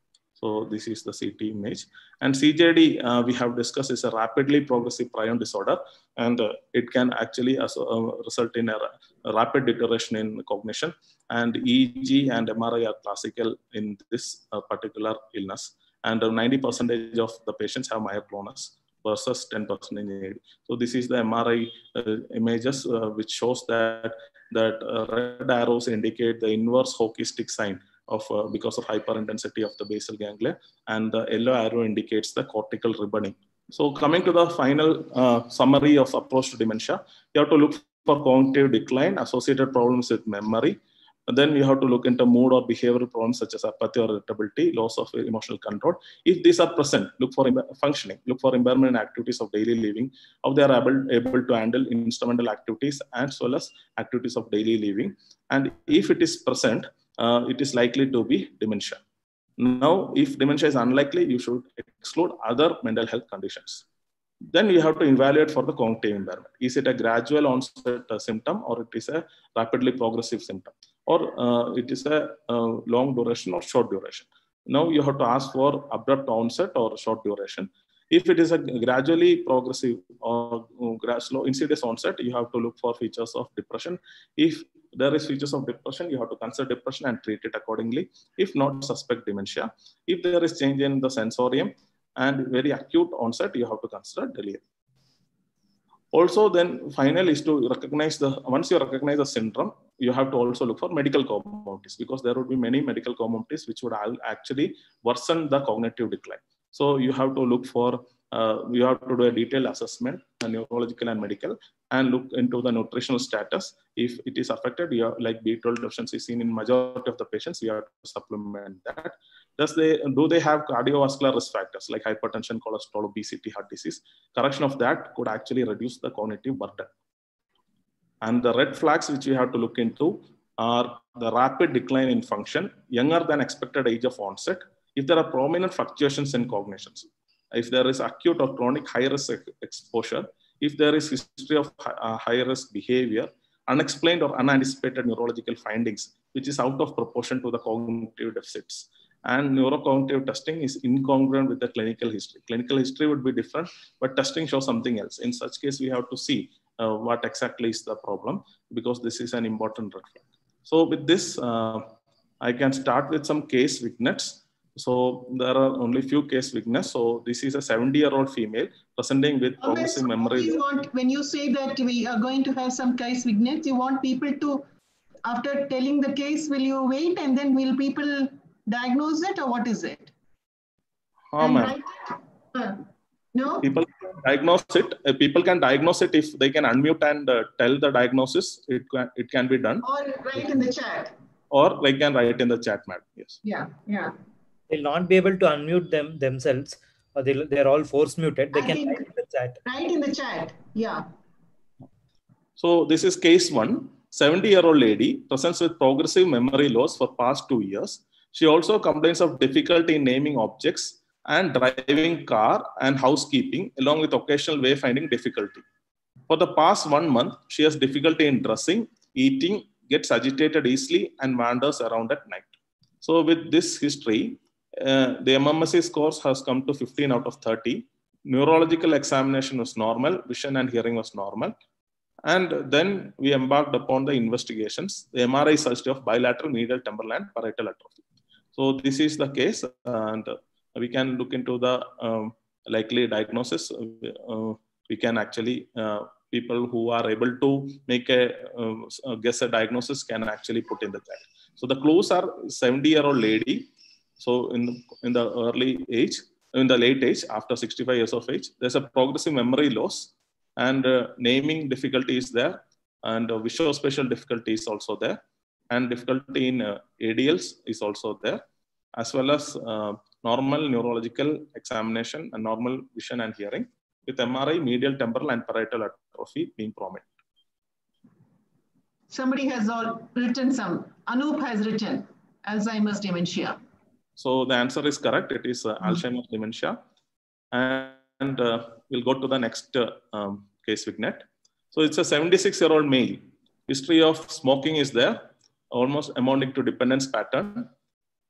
So this is the CT image. And CJD, we have discussed, is a rapidly progressive prion disorder, and it can actually result in a rapid deterioration in cognition. And EEG and MRI are classical in this particular illness. And 90% of the patients have myoclonus versus 10% in AD. So this is the MRI images, which shows that red arrows indicate the inverse hockey stick sign of because of hyperintensity of the basal ganglia, and the yellow arrow indicates the cortical ribboning. So coming to the final summary of approach to dementia, you have to look for cognitive decline, associated problems with memory. And then you have to look into mood or behavioral problems such as apathy or irritability, loss of emotional control. If these are present, look for functioning, look for impairment in activities of daily living, how they are able to handle instrumental activities as well as activities of daily living. And if it is present, it is likely to be dementia. Now, if dementia is unlikely, you should exclude other mental health conditions. Then you have to evaluate for the cognitive impairment. Is it a gradual onset symptom, or it is a rapidly progressive symptom, or it is a long duration or short duration? Now you have to ask for abrupt onset or short duration. If it is a gradually progressive or slow insidious onset, you have to look for features of depression. If there is features of depression, you have to consider depression and treat it accordingly. If not, suspect dementia. If there is change in the sensorium and very acute onset, you have to consider delirium. Also, then final is to recognize once you recognize the syndrome, you have to also look for medical comorbidities, because there would be many medical comorbidities which would actually worsen the cognitive decline. So you have to look for, you have to do a detailed assessment, neurological and medical, and look into the nutritional status. If it is affected, you have, like B12 deficiency seen in majority of the patients, you have to supplement that. Do they have cardiovascular risk factors like hypertension, cholesterol, obesity, heart disease? Correction of that could actually reduce the cognitive burden. And the red flags which we have to look into are the rapid decline in function, younger than expected age of onset, if there are prominent fluctuations in cognitions, if there is acute or chronic high-risk exposure, if there is history of high-risk behavior, unexplained or unanticipated neurological findings, which is out of proportion to the cognitive deficits. And neurocognitive testing is incongruent with the clinical history. Clinical history would be different, but testing shows something else. In such case, we have to see what exactly is the problem, because this is an important red flag. So with this, I can start with some case vignettes. So there are only few case vignettes. So this is a 70-year-old female presenting with progressive memory. When you say that we are going to have some case vignettes, you want people to, after telling the case, will you wait and then will people diagnose it, or what is it? No? People can diagnose it. People can diagnose it if they can unmute and tell the diagnosis. It can be done. Or write in the chat. Or they can write in the chat, madam. Yes. Yeah, yeah. They'll not be able to unmute themselves, or they're all force muted. They can write in the chat. Write in the chat. Yeah. So this is case 1. 70-year-old lady presents with progressive memory loss for past 2 years. She also complains of difficulty in naming objects and driving car and housekeeping, along with occasional wayfinding difficulty. For the past 1 month, she has difficulty in dressing, eating, gets agitated easily, and wanders around at night. So with this history, the MMSE scores has come to 15 out of 30. Neurological examination was normal, vision and hearing was normal. And then we embarked upon the investigations. The MRI suggested of bilateral medial temporal and parietal atrophy. So this is the case, and we can look into the likely diagnosis. We can actually, people who are able to make guess a diagnosis can actually put in the chat. So the clues are 70-year-old lady. So in the early age, in the late age, after 65 years of age, there's a progressive memory loss, and naming difficulty is there, and visuospatial difficulty is also there, and difficulty in ADLs is also there, as well as normal neurological examination and normal vision and hearing, with MRI, medial temporal and parietal atrophy being prominent. Somebody has written some. Anup has written Alzheimer's dementia. So the answer is correct. It is Alzheimer's dementia. And we'll go to the next case vignette. So it's a 76-year-old male. History of smoking is there, almost amounting to dependence pattern.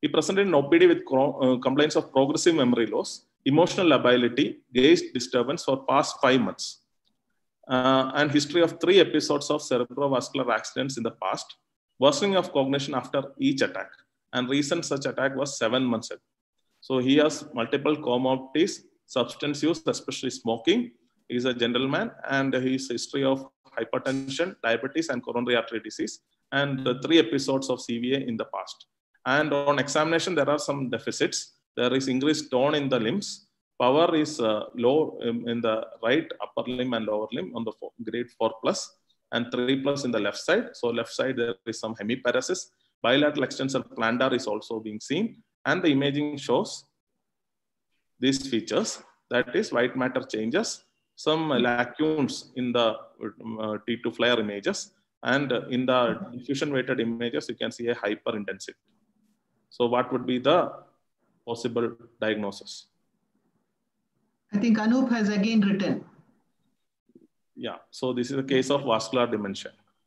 He presented in OPD with complaints of progressive memory loss, emotional lability, gaze disturbance for past 5 months, and history of 3 episodes of cerebrovascular accidents in the past, worsening of cognition after each attack, and recent such attack was 7 months ago. So he has multiple comorbidities, substance use, especially smoking. He is a gentleman, and his history of hypertension, diabetes, and coronary artery disease, and 3 episodes of CVA in the past. And on examination, there are some deficits. There is increased tone in the limbs. Power is low in the right upper limb and lower limb on the grade 4+, and 3+ in the left side. So left side, there is some hemiparesis. Bilateral extensor plantar is also being seen. And the imaging shows these features, that is white matter changes, some lacunes in the T2 FLAIR images, and in the diffusion weighted images, you can see a hyperintensity. So what would be the possible diagnosis? I think Anup has again written. Yeah, so this is a case of vascular dementia.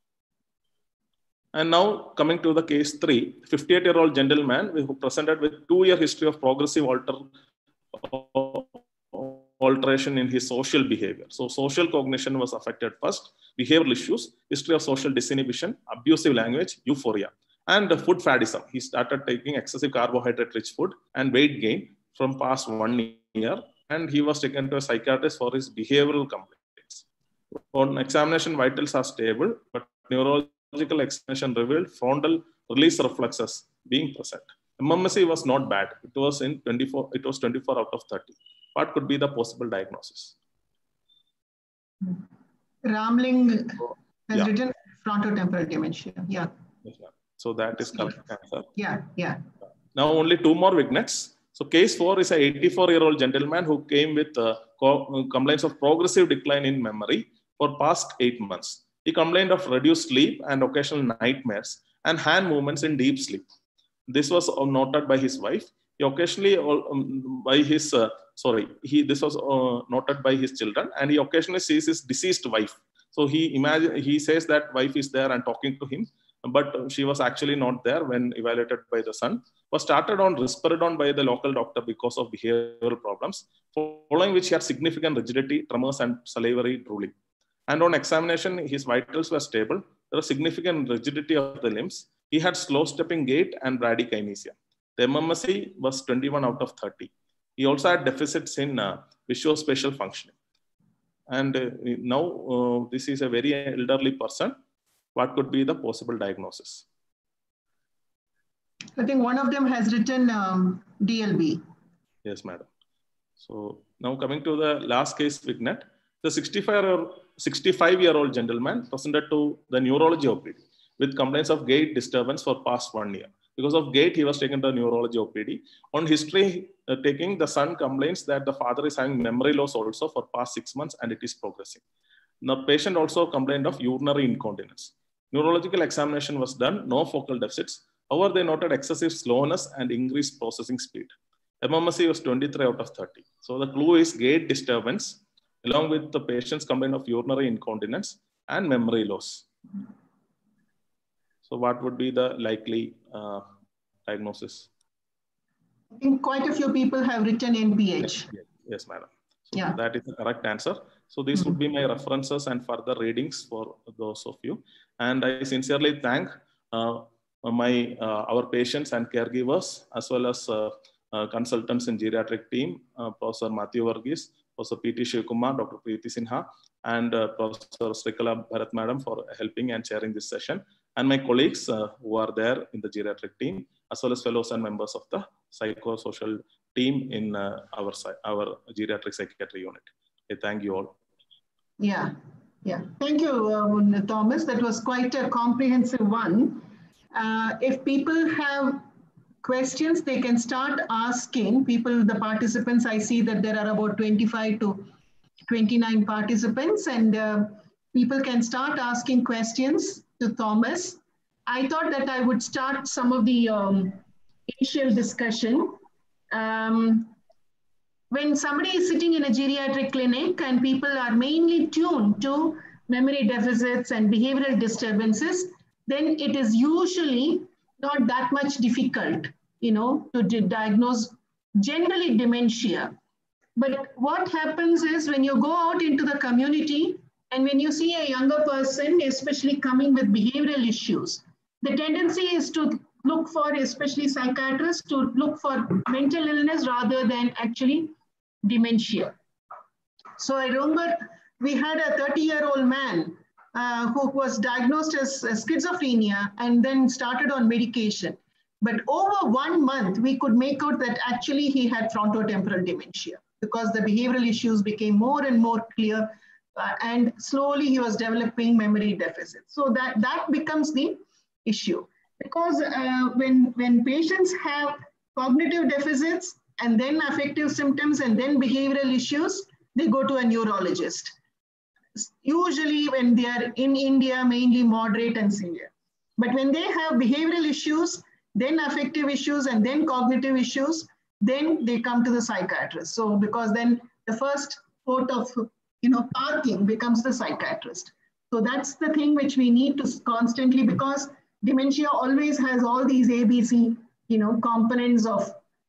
And now coming to the case 3, 58-year-old gentleman who presented with 2-year history of progressive alteration in his social behavior. So social cognition was affected first, behavioral issues, history of social disinhibition, abusive language, euphoria, and food faddism. He started taking excessive carbohydrate-rich food and weight gain from past 1 year, and he was taken to a psychiatrist for his behavioral complaints. On examination, vitals are stable, but neurological examination revealed frontal release reflexes being present. MMSE was not bad. It was 24 out of 30. What could be the possible diagnosis? Ramling has written frontotemporal dementia. Yeah. So that is correct answer. Yeah, yeah. Now only 2 more vignettes. So case 4 is an 84-year-old gentleman who came with complaints of progressive decline in memory for past 8 months. He complained of reduced sleep and occasional nightmares and hand movements in deep sleep. This was noted by his wife. He occasionally by his this was noted by his children, and he occasionally sees his deceased wife. So he says that wife is there and talking to him, but she was actually not there when evaluated by the son. Was started on risperidone by the local doctor because of behavioral problems, following which he had significant rigidity, tremors, and salivary drooling. And on examination, his vitals were stable. There was significant rigidity of the limbs. He had slow stepping gait and bradykinesia. The MMSE was 21 out of 30. He also had deficits in visuospatial functioning. And now this is a very elderly person. What could be the possible diagnosis? I think one of them has written DLB. Yes, madam. So now coming to the last case vignette, the 65-year-old gentleman presented to the neurology OPD with complaints of gait disturbance for past 1 year. Because of gait, he was taken to neurology OPD. On history taking, the son complains that the father is having memory loss also for past 6 months and it is progressing. The patient also complained of urinary incontinence. Neurological examination was done, no focal deficits. However, they noted excessive slowness and increased processing speed. MMSE was 23 out of 30. So the clue is gait disturbance, along with the patient's complaint of urinary incontinence and memory loss. So what would be the likely diagnosis? I think quite a few people have written NPH. Yes, madam. So that is the correct answer. So these would be my references and further readings for those of you. And I sincerely thank our patients and caregivers, as well as consultants in geriatric team, Professor Matthew Varghese, Professor P.T. Shivkumar, Dr. Preeti Sinha, and Professor Srikala Bharat Madam for helping and chairing this session, and my colleagues who are there in the geriatric team, as well as fellows and members of the psychosocial team in our geriatric psychiatry unit. I thank you all. Yeah. Thank you, Thomas. That was quite a comprehensive one. If people have questions, they can start asking. The participants, I see that there are about 25 to 29 participants, and people can start asking questions to Thomas. I thought that I would start some of the initial discussion. When somebody is sitting in a geriatric clinic and people are mainly tuned to memory deficits and behavioral disturbances, then it is usually not that much difficult, to diagnose generally dementia. But what happens is when you go out into the community and when you see a younger person, especially coming with behavioral issues, the tendency is to look for, especially psychiatrists, to look for mental illness rather than actually dementia. So I remember we had a 30-year-old man who was diagnosed as schizophrenia and then started on medication. But over 1 month, we could make out that actually he had frontotemporal dementia because the behavioral issues became more and more clear, and slowly he was developing memory deficits. So that becomes the issue. Because when patients have cognitive deficits and then affective symptoms and then behavioral issues, they go to a neurologist. Usually when they are in India, mainly moderate and severe. But when they have behavioral issues, then affective issues, and then cognitive issues, then they come to the psychiatrist. So because then the first port of parking becomes the psychiatrist. So that's the thing which we need to constantly, because dementia always has all these ABC, components of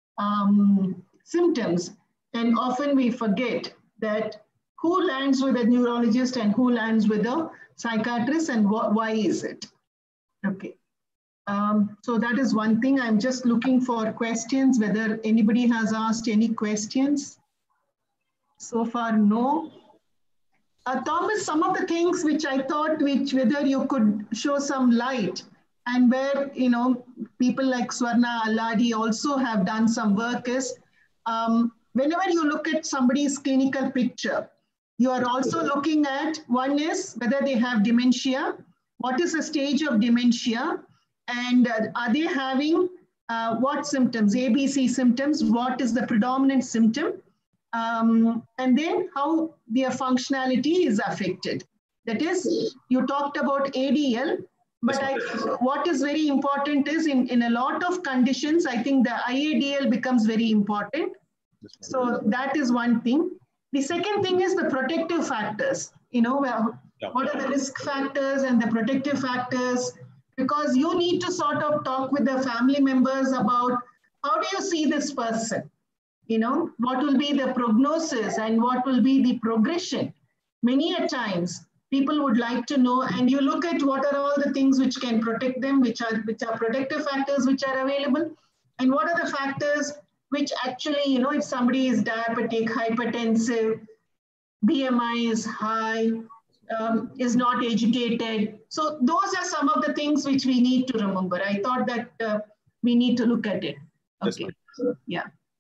symptoms. And often we forget that who lands with a neurologist and who lands with a psychiatrist and why is it? Okay. So that is one thing. I'm just looking for questions, whether anybody has asked any questions. So far, no. Thomas, some of the things which I thought, whether you could show some light, and where, people like Swarna Alladi also have done some work is, whenever you look at somebody's clinical picture, you are also looking at, one is whether they have dementia, what is the stage of dementia, and are they having what symptoms, ABC symptoms, what is the predominant symptom, and then how their functionality is affected. That is, you talked about ADL, but what is very important is in a lot of conditions, I think the IADL becomes very important. So that is one thing. The second thing is the protective factors. What are the risk factors and the protective factors? Because you need to sort of talk with the family members about how do you see this person? What will be the prognosis and what will be the progression? Many a times people would like to know, and you look at what are all the things which can protect them, which are protective factors which are available, and what are the factors which actually, if somebody is diabetic, hypertensive, BMI is high, is not educated. So those are some of the things which we need to remember. I thought that we need to look at it. Okay, yeah.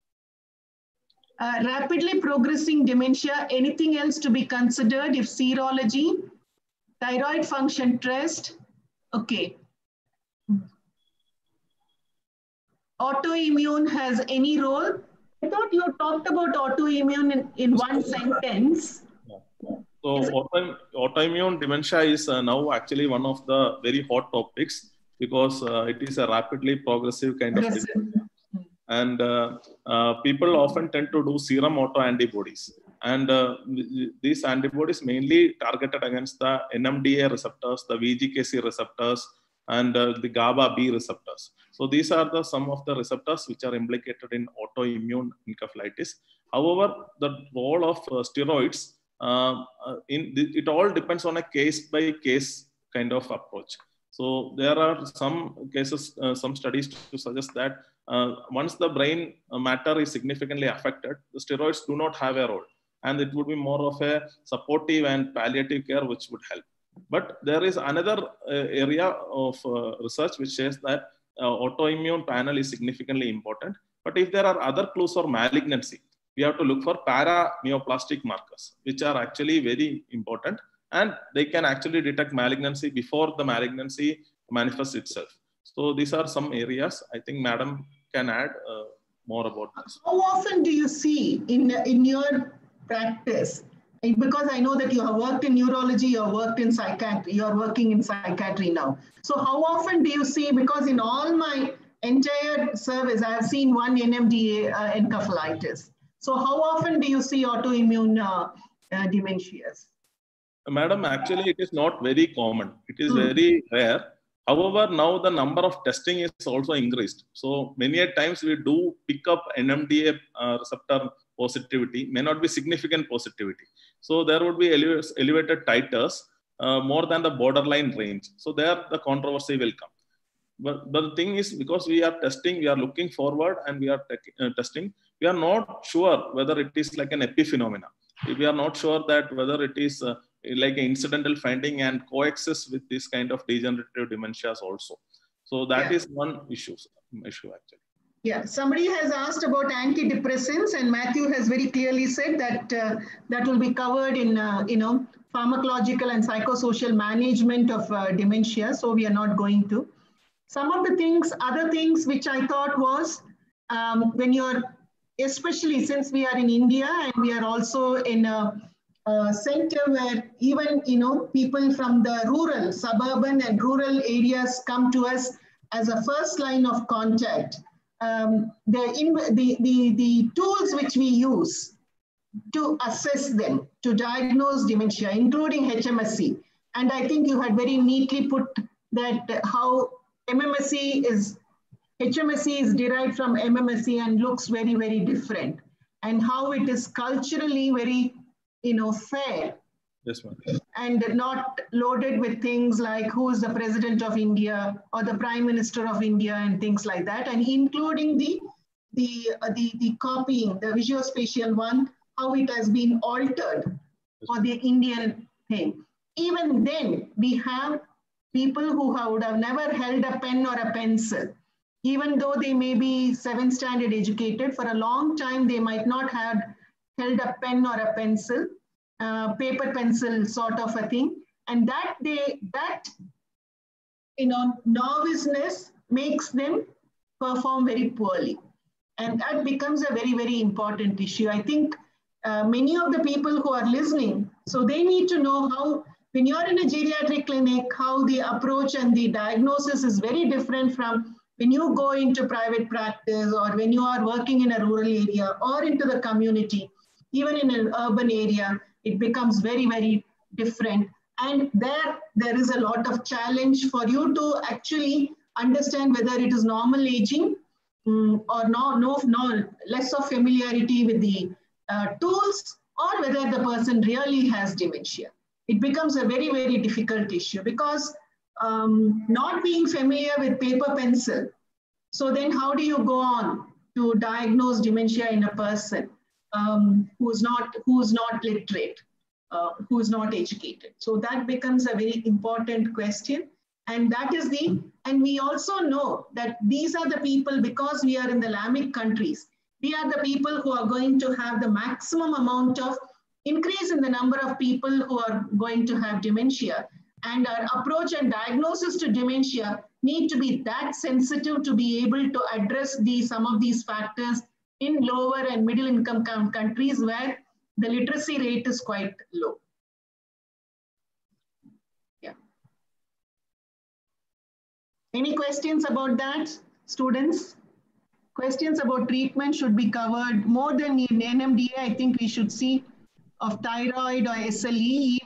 Rapidly progressing dementia, anything else to be considered if serology, thyroid function test, okay. Autoimmune has any role? I thought you talked about autoimmune in one sentence. So autoimmune dementia is now actually one of the very hot topics because it is a rapidly progressive kind of disease. And people often tend to do serum autoantibodies. And these antibodies mainly targeted against the NMDA receptors, the VGKC receptors, and the GABA-B receptors. So these are some of the receptors which are implicated in autoimmune encephalitis. However, the role of steroids, it all depends on a case-by-case kind of approach. So there are some cases, some studies to suggest that once the brain matter is significantly affected, the steroids do not have a role. And it would be more of a supportive and palliative care which would help. But there is another area of research which says that autoimmune panel is significantly important. But if there are other clues for malignancy, we have to look for paraneoplastic markers, which are actually very important. And they can actually detect malignancy before the malignancy manifests itself. So these are some areas I think Madam can add more about this. How often do you see in your practice? Because I know that you have worked in neurology, you have worked in psychiatry, you are working in psychiatry now. So how often do you see, because in all my entire service, I have seen one NMDA encephalitis. So how often do you see autoimmune dementias? Madam, actually, it is not very common. It is very rare. However, now the number of testing is also increased. So many a times we do pick up NMDA receptor positivity, may not be significant positivity. So there would be elevated titers more than the borderline range. So there the controversy will come. But the thing is, because we are testing, we are looking forward and we are testing, we are not sure whether it is like an epiphenomena. We are not sure that whether it is like an incidental finding and coexist with this kind of degenerative dementias also. So that is one issue actually. Yeah, somebody has asked about antidepressants, and Matthew has very clearly said that that will be covered in pharmacological and psychosocial management of dementia. So we are not going to. Some of the things, other things which I thought was when you're, especially since we are in India and we are also in a center where even people from the rural, suburban and rural areas come to us as a first line of contact. The tools which we use to assess them, to diagnose dementia, including HMSC, and I think you had very neatly put that how HMSC is derived from MMSE and looks very, very different, and how it is culturally very, fair. Yes, ma'am. And not loaded with things like who is the president of India or the prime minister of India and things like that, and including the copying, the visuospatial one, how it has been altered for the Indian thing. Even then, we have people who would have never held a pen or a pencil. Even though they may be 7th standard educated, for a long time, they might not have held a pen or a pencil, paper pencil sort of a thing. And that noviceness makes them perform very poorly. And that becomes a very, very important issue. I think many of the people who are listening, so they need to know how, when you're in a geriatric clinic, how the approach and the diagnosis is very different from when you go into private practice or when you are working in a rural area or into the community, even in an urban area, it becomes very, very different. And there is a lot of challenge for you to actually understand whether it is normal aging or no less of familiarity with the tools, or whether the person really has dementia. It becomes a very, very difficult issue because not being familiar with paper pencil. So then how do you go on to diagnose dementia in a person who's not literate, who's not educated? So that becomes a very important question. And that is and we also know that these are the people, because we are in the LAMIC countries, we are the people who are going to have the maximum amount of increase in the number of people who are going to have dementia. And our approach and diagnosis to dementia need to be that sensitive to be able to address some of these factors in lower and middle income countries where the literacy rate is quite low. Yeah. Any questions about that, students? Questions about treatment should be covered more than in NMDA. I think we should see of thyroid or SLE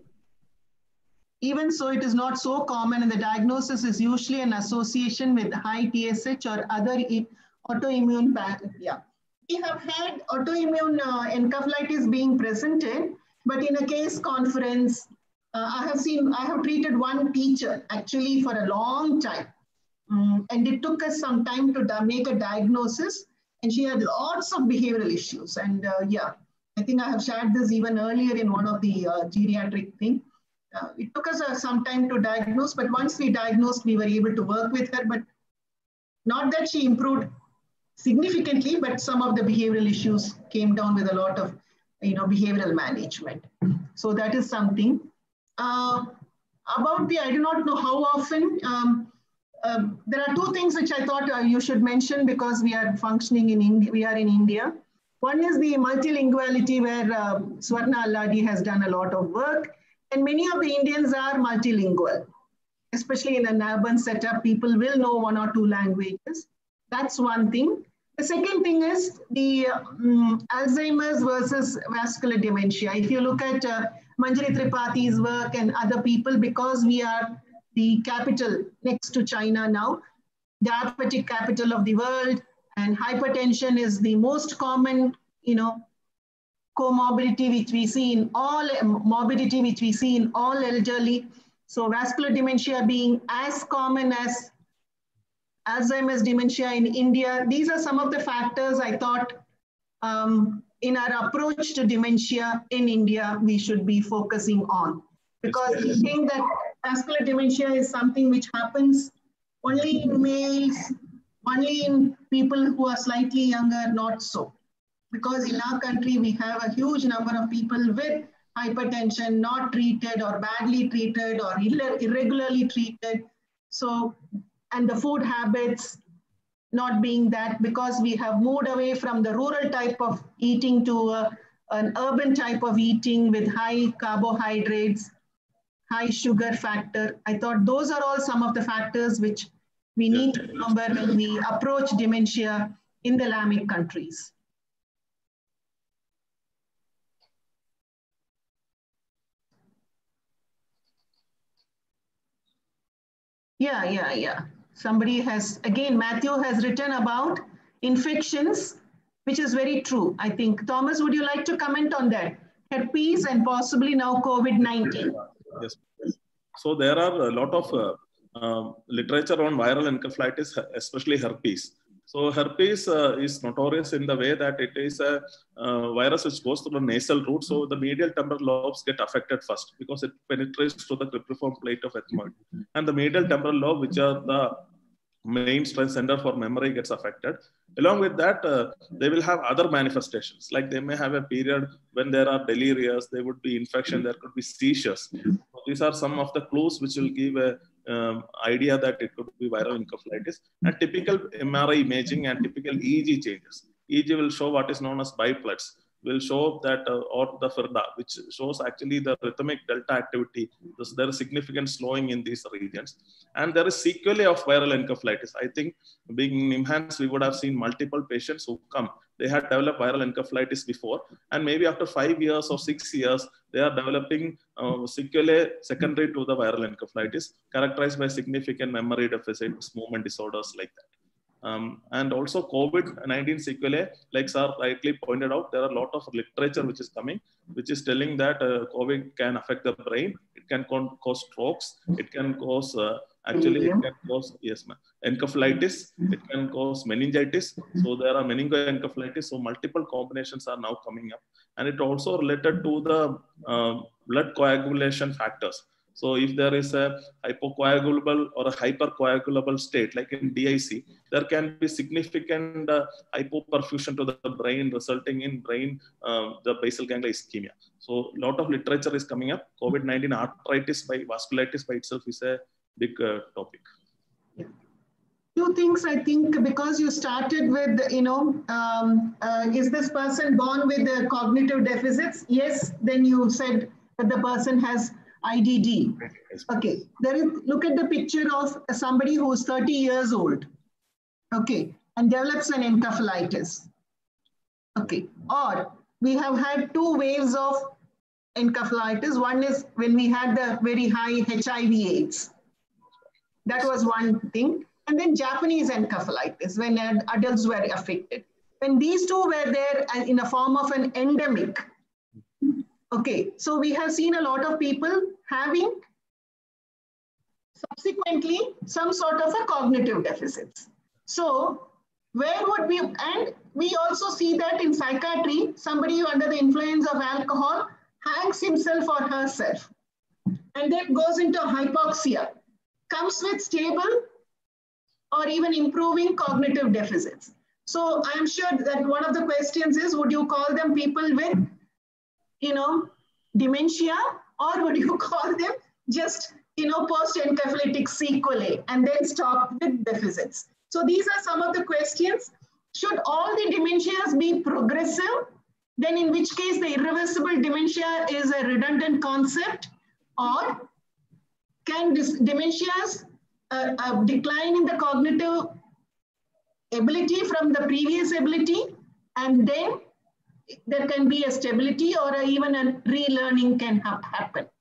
even so, it is not so common, and the diagnosis is usually an association with high TSH or other autoimmune pattern. Yeah, we have had autoimmune encephalitis being presented, but in a case conference, I have treated one teacher actually for a long time, and it took us some time to make a diagnosis, and she had lots of behavioral issues. And yeah, I think I have shared this even earlier in one of the geriatric things. It took us some time to diagnose, but once we diagnosed, we were able to work with her. But not that she improved significantly, but some of the behavioral issues came down with a lot of behavioral management. So that is something. About I do not know how often. There are two things which I thought you should mention because we are functioning in India. We are in India. One is the multilinguality, where Swarna Alladi has done a lot of work. And many of the Indians are multilingual, especially in an urban setup. People will know one or two languages. That's one thing. The second thing is the Alzheimer's versus vascular dementia. If you look at Manjari Tripathi work and other people, because we are the capital next to China now, diabetic capital of the world, and hypertension is the most common, comorbidity which we see in all morbidity which we see in all elderly. So vascular dementia being as common as Alzheimer's dementia in India. These are some of the factors I thought in our approach to dementia in India we should be focusing on, because we think that vascular dementia is something which happens only in males, only in people who are slightly younger, not so. Because in our country, we have a huge number of people with hypertension not treated or badly treated or irregularly treated. So, and the food habits not being that, because we have moved away from the rural type of eating to an urban type of eating with high carbohydrates, high sugar factor. I thought those are all some of the factors which we need to remember when we approach dementia in the LAMIC countries. Yeah. Somebody has, again, Matthew has written about infections, which is very true. I think, Thomas, would you like to comment on that? Herpes and possibly now COVID-19. Yes. So there are a lot of literature on viral encephalitis, especially herpes. So herpes is notorious in the way that it is a virus which goes through the nasal route. So the medial temporal lobes get affected first because it penetrates to the cribriform plate of ethmoid. And the medial temporal lobe, which are the main stress center for memory, gets affected. Along with that, they will have other manifestations. Like they may have a period when there are delirious, there would be infection, there could be seizures. So these are some of the clues which will give a idea that it could be viral encephalitis. And typical MRI imaging and typical EEG changes. EEG will show what is known as biplex, will show that, or the FIRDA, which shows actually the rhythmic delta activity. Thus, there is significant slowing in these regions. And there is sequelae of viral encephalitis. I think being in NIMHANS, we would have seen multiple patients who come. They had developed viral encephalitis before, and maybe after 5 years or 6 years, they are developing sequelae secondary to the viral encephalitis, characterized by significant memory deficits, movement disorders like that. And also COVID-19 sequelae, like Sir rightly pointed out, there are a lot of literature which is coming, which is telling that COVID can affect the brain. It can cause strokes. It can cause, it can cause, yes, ma'am, encephalitis. It can cause meningitis. So there are meningoencephalitis. So multiple combinations are now coming up. And it also related to the blood coagulation factors. So if there is a hypocoagulable or a hypercoagulable state, like in DIC, there can be significant hypoperfusion to the brain, resulting in the basal ganglia ischemia. So a lot of literature is coming up. COVID-19 arthritis by vasculitis by itself is a big topic. Two things, I think, because you started with, is this person born with the cognitive deficits? Yes, then you said that the person has IDD. Okay, look at the picture of somebody who's 30 years old, okay, and develops an encephalitis. Okay, or we have had 2 waves of encephalitis. One is when we had the very high HIV/AIDS. That was one thing. And then Japanese encephalitis, when adults were affected. When these two were there in a form of an endemic, okay, so we have seen a lot of people having subsequently some sort of a cognitive deficits. So where would we, and we also see that in psychiatry, somebody under the influence of alcohol hangs himself or herself and then goes into hypoxia, comes with stable or even improving cognitive deficits. So I'm sure that one of the questions is, would you call them people with dementia, or would you call them just, post-encephalitic sequelae and then stop with deficits? So these are some of the questions. Should all the dementias be progressive? Then in which case the irreversible dementia is a redundant concept, or can dementias decline in the cognitive ability from the previous ability, and then there can be a stability or even a relearning can happen.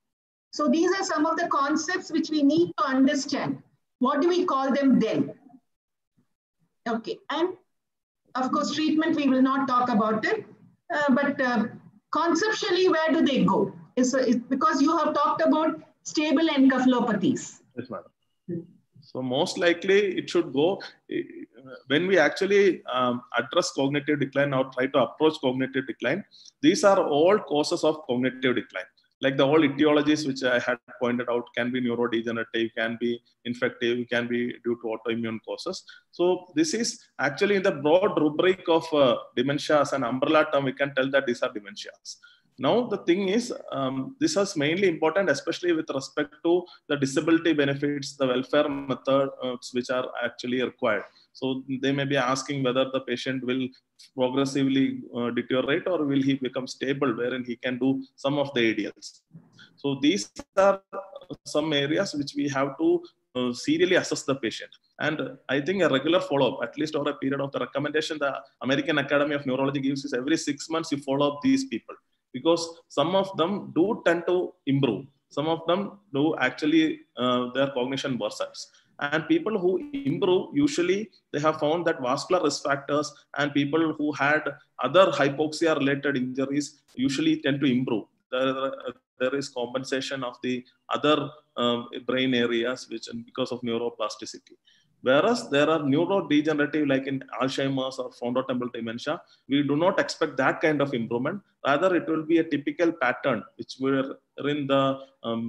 So these are some of the concepts which we need to understand. What do we call them then? Okay, and of course, treatment, we will not talk about it, but conceptually, where do they go? It's because you have talked about stable encephalopathies. Yes, madam. So most likely it should go, when we actually address cognitive decline or try to approach cognitive decline, these are all causes of cognitive decline. Like the whole etiologies which I had pointed out can be neurodegenerative, can be infective, can be due to autoimmune causes. So this is actually in the broad rubric of dementia as an umbrella term, we can tell that these are dementias. Now the thing is, this is mainly important, especially with respect to the disability benefits, the welfare methods which are actually required. So they may be asking whether the patient will progressively deteriorate or will he become stable, wherein he can do some of the ADLs. So these are some areas which we have to serially assess the patient. And I think a regular follow-up, at least over a period of the recommendation the American Academy of Neurology gives is every 6 months you follow up these people, because some of them do tend to improve. Some of them do actually, their cognition worsens. And people who improve, usually they have found that vascular risk factors and people who had other hypoxia related injuries usually tend to improve. There is compensation of the other brain areas which because of neuroplasticity. Whereas there are neurodegenerative, like in Alzheimer's or frontotemporal dementia, we do not expect that kind of improvement. Rather, it will be a typical pattern, which were in the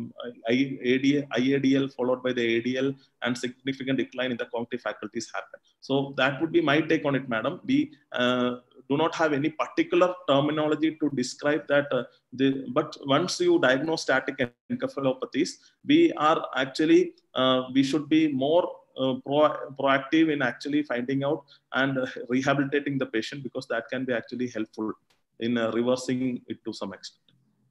IADL followed by the ADL, and significant decline in the cognitive faculties happen. So that would be my take on it, madam. We do not have any particular terminology to describe that. But once you diagnose static encephalopathies, we are actually, we should be more proactive in actually finding out and rehabilitating the patient, because that can be actually helpful in reversing it to some extent.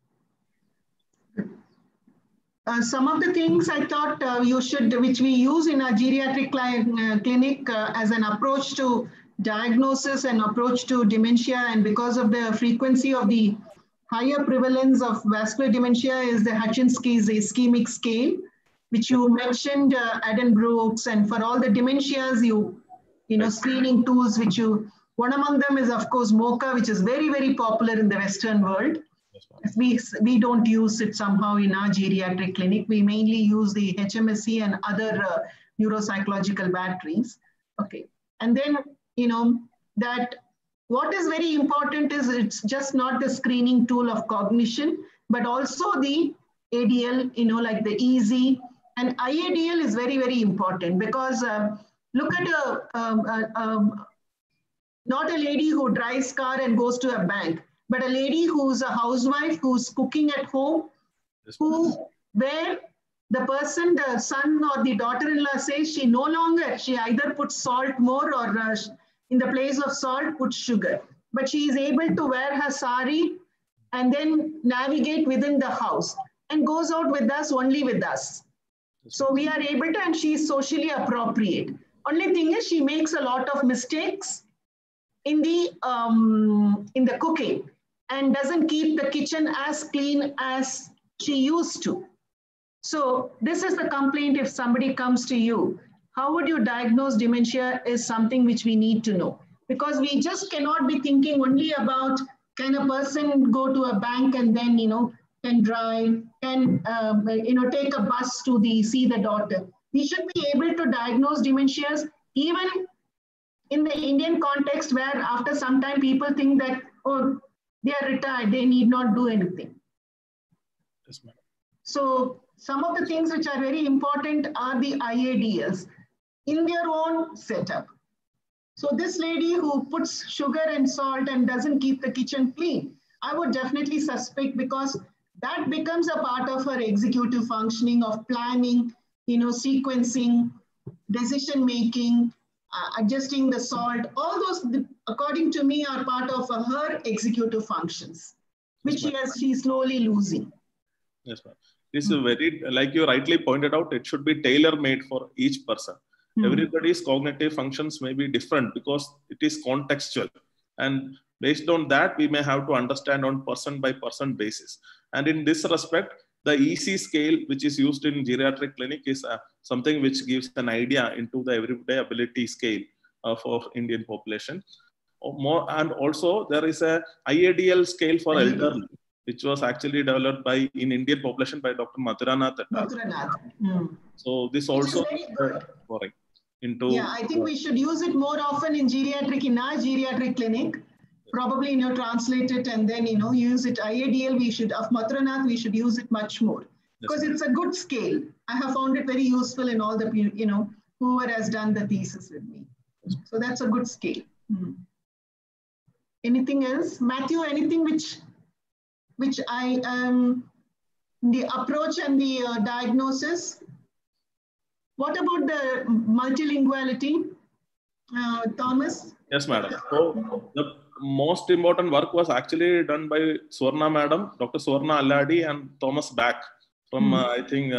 Some of the things I thought which we use in our geriatric clinic as an approach to diagnosis and approach to dementia, and because of the frequency of the higher prevalence of vascular dementia, is the Hutchinson's ischemic scale, which you mentioned, Addenbrooke's, and for all the dementias, screening tools, one among them is of course MoCA, which is very, very popular in the Western world. We don't use it somehow in our geriatric clinic. We mainly use the HMSC and other neuropsychological batteries. Okay. And then, that what is very important is it's just not the screening tool of cognition, but also the ADL, like the EZ. And IADL is very, very important, because look at not a lady who drives car and goes to a bank, but a lady who's a housewife, who's cooking at home, where the person, the son or the daughter-in-law says she either puts salt more or in the place of salt, puts sugar. But she is able to wear her sari and then navigate within the house and goes out with us, only with us. So we are able to, and she is socially appropriate. Only thing is she makes a lot of mistakes in the cooking and doesn't keep the kitchen as clean as she used to. So this is the complaint. If somebody comes to you, how would you diagnose dementia is something which we need to know, because we just cannot be thinking only about, can a person go to a bank and then, can drive, can, take a bus to see the daughter. We should be able to diagnose dementias even in the Indian context, where after some time people think that, oh, they are retired, they need not do anything. Yes, ma'am. So some of the things which are very important are the IADLs in their own setup. So this lady who puts sugar and salt and doesn't keep the kitchen clean, I would definitely suspect, because that becomes a part of her executive functioning of planning, sequencing, decision-making, adjusting the salt. All those, according to me, are part of her executive functions, which she's slowly losing. Yes, ma'am. This is very, like you rightly pointed out, it should be tailor-made for each person. Everybody's cognitive functions may be different because it is contextual. And based on that, we may have to understand on person by person basis. And in this respect, The EC scale, which is used in geriatric clinic, is something which gives an idea into the everyday ability scale for Indian population. And also there is a IADL scale for elderly, which was actually developed in Indian population by Dr. Mathuranath. So this also I think we should use it more often in our geriatric clinic. Probably, translate it and then, use it. IADL, of Mathuranath, we should use it much more because it's a good scale. I have found it very useful in all the, whoever has done the thesis with me. So that's a good scale. Anything else? Matthew, anything which the approach and the diagnosis? What about the multilinguality, Thomas? Yes, madam. So the most important work was actually done by Swarna madam, Dr. Swarna Alladi and Thomas Back from, I think,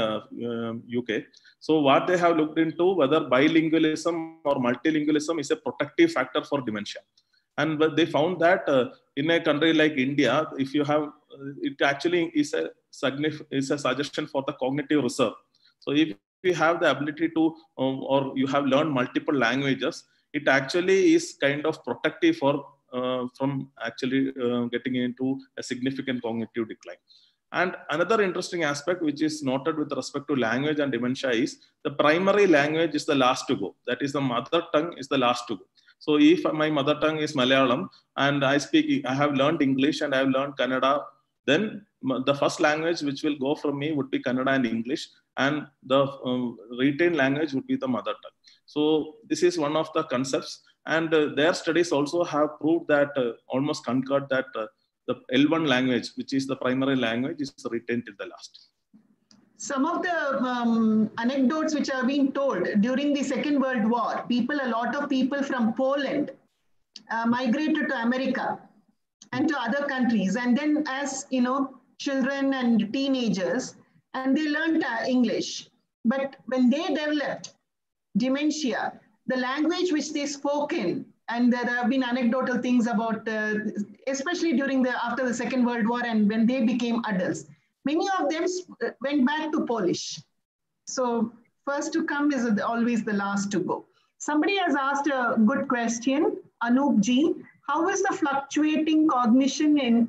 UK. So what they have looked into, whether bilingualism or multilingualism is a protective factor for dementia. And they found that in a country like India, if you have, it actually is a suggestion for the cognitive reserve. So if you have the ability to, or you have learned multiple languages, it actually is kind of protective for from actually getting into a significant cognitive decline. And another interesting aspect which is noted with respect to language and dementia is the primary language is the last to go. That is, the mother tongue is the last to go. So if my mother tongue is Malayalam and I have learned English and I have learned Kannada, then the first language which will go from me would be Kannada and English, and the retained language would be the mother tongue. So this is one of the concepts, and their studies also have proved that almost concurred that the L1 language, which is the primary language, is retained till the last. Some of the anecdotes which are being told during the Second World War, a lot of people from Poland migrated to America and to other countries. And then as, children and teenagers, and they learned English. But when they developed dementia, the language which they spoke in, and there have been anecdotal things about, especially after the Second World War and when they became adults, many of them went back to Polish. So first to come is always the last to go. Somebody has asked a good question, Anup Ji. How is the fluctuating cognition in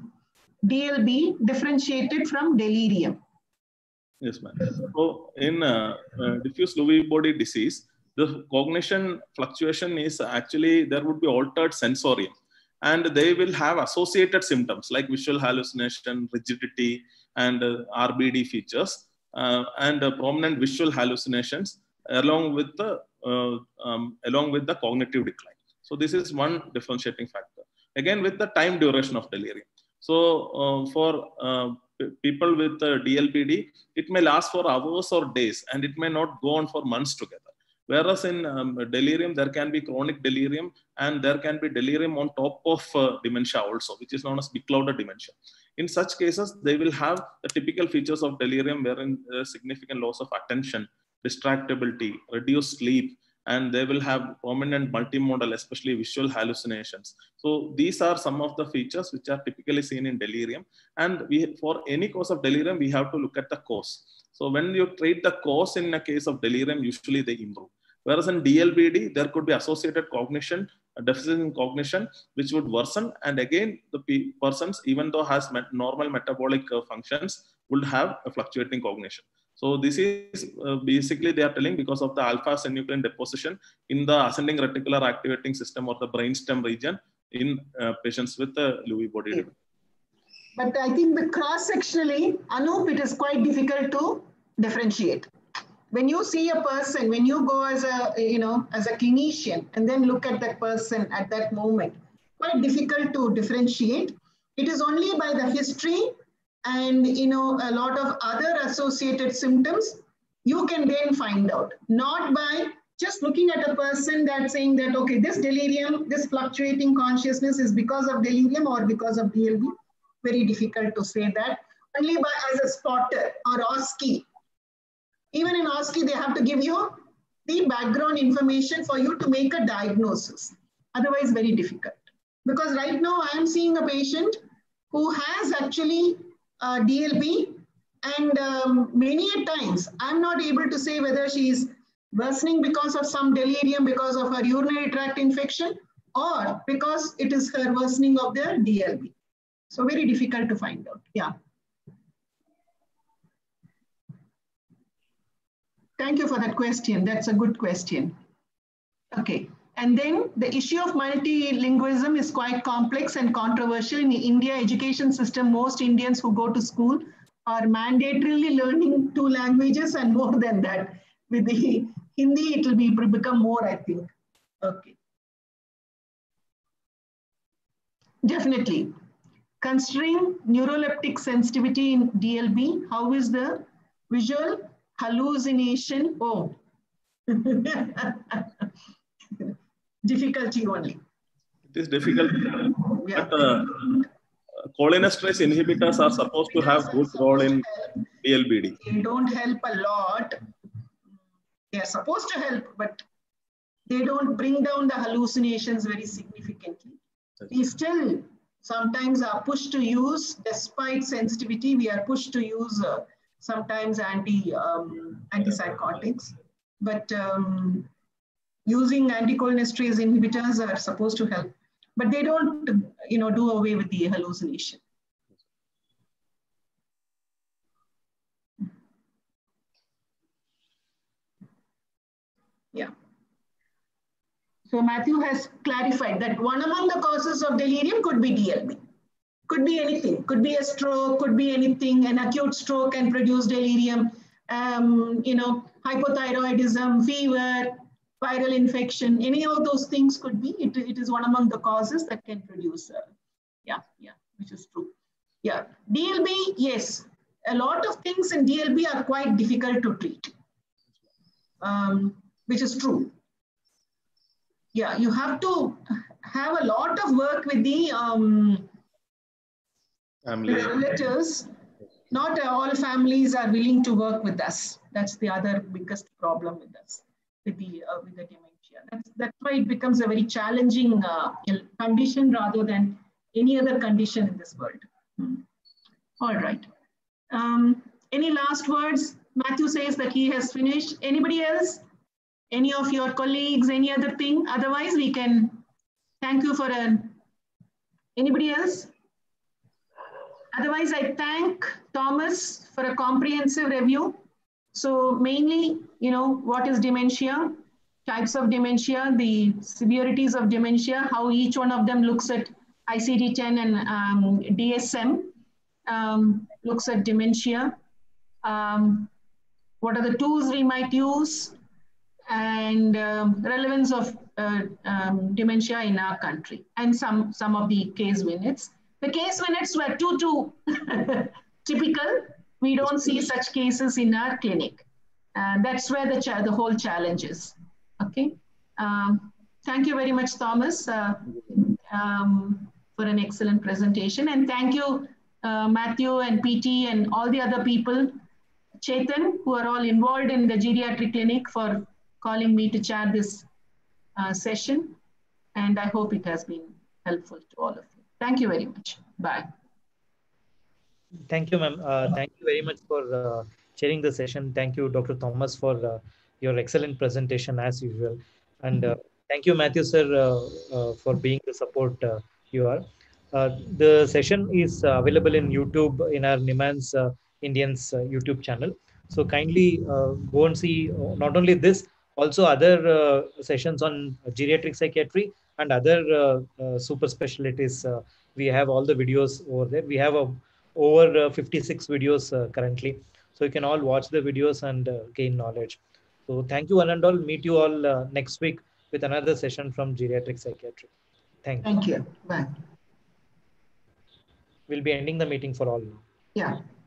DLB differentiated from delirium? Yes, ma'am. So in diffuse Lewy body disease, the cognition fluctuation is actually, there would be altered sensorium, and they will have associated symptoms like visual hallucination, rigidity, and RBD features, and prominent visual hallucinations along with the cognitive decline. So this is one differentiating factor. Again, with the time duration of delirium. So for people with DLBD, it may last for hours or days, and it may not go on for months together. Whereas in delirium, there can be chronic delirium, and there can be delirium on top of dementia also, which is known as beclouded dementia. In such cases, they will have the typical features of delirium, wherein significant loss of attention, distractibility, reduced sleep, and they will have prominent multimodal, especially visual hallucinations. So these are some of the features which are typically seen in delirium. And for any cause of delirium, we have to look at the cause. So when you treat the cause in a case of delirium, usually they improve. Whereas in DLBD, there could be associated cognition, a deficit in cognition, which would worsen. And again, the persons, even though has normal metabolic functions, would have a fluctuating cognition. So this is basically they are telling because of the alpha-synuclein deposition in the ascending reticular activating system or the brainstem region in patients with Lewy body dementia. But I think the cross-sectionally, Anup, it is quite difficult to differentiate. When you see a person, when you go as a, as a clinician and then look at that person at that moment, quite difficult to differentiate. It is only by the history and, a lot of other associated symptoms, you can then find out, not by just looking at a person that's saying that, okay, this delirium, this fluctuating consciousness is because of delirium or because of DLB. Very difficult to say that. Only by as a spotter or OSCE. Even in OSCE, they have to give you the background information for you to make a diagnosis. Otherwise, very difficult. Because right now, I am seeing a patient who has actually DLB, And many a times, I'm not able to say whether she's worsening because of some delirium, because of her urinary tract infection, or because it is her worsening of the DLB. So very difficult to find out. Yeah. Thank you for that question. That's a good question. Okay. And then the issue of multilingualism is quite complex and controversial. In the India education system, most Indians who go to school are mandatorily learning 2 languages and more than that. With the Hindi, it will become more, I think. Okay. Definitely. Considering neuroleptic sensitivity in DLB, how is the visual hallucination? Oh, difficulty only. It is difficult. Yeah. But cholinesterase inhibitors are supposed to have good role in DLBD. They don't help a lot. They are supposed to help, but they don't bring down the hallucinations very significantly. We still sometimes are pushed to use, despite sensitivity, we are pushed to use sometimes antipsychotics. But using anticholinesterase inhibitors are supposed to help, but they don't, do away with the hallucination. Yeah. So Matthew has clarified that one among the causes of delirium could be DLB. Could be anything, could be a stroke, could be anything. An acute stroke can produce delirium, hypothyroidism, fever, viral infection, any of those things could be. It is one among the causes that can produce, which is true. Yeah, DLB, yes, a lot of things in DLB are quite difficult to treat, which is true. Yeah, you have to have a lot of work with the relatives. Not all families are willing to work with us. That's the other biggest problem with us, with the dementia. That's why it becomes a very challenging condition rather than any other condition in this world. All right. Any last words? Matthew says that he has finished. Anybody else? Any of your colleagues, any other thing? Otherwise, we can thank you for anybody else? Otherwise, I thank Thomas for a comprehensive review. So mainly, what is dementia, types of dementia, the severities of dementia, how each one of them looks at ICD-10 and DSM, looks at dementia. What are the tools we might use, and relevance of dementia in our country, and some of the case vignettes. The case vignettes were too typical. We don't see such cases in our clinic. That's where the whole challenge is. Okay. Thank you very much, Thomas, for an excellent presentation. And thank you, Matthew and PT and all the other people, Chetan, who are all involved in the geriatric clinic, for calling me to chair this session. And I hope it has been helpful to all of you. Thank you very much. Bye. Thank you, ma'am. Thank you very much for chairing the session. Thank you, Dr. Thomas, for your excellent presentation as usual. And thank you, Matthew, sir, for being the support you are. The session is available in YouTube in our NIMHANS Indians YouTube channel. So kindly go and see not only this, also other sessions on geriatric psychiatry and other super specialties. We have all the videos over there. We have over 56 videos currently. So you can all watch the videos and gain knowledge. So thank you one and all. Meet you all next week with another session from geriatric psychiatry. Thank you. Thank you. Bye. We'll be ending the meeting for all. Yeah.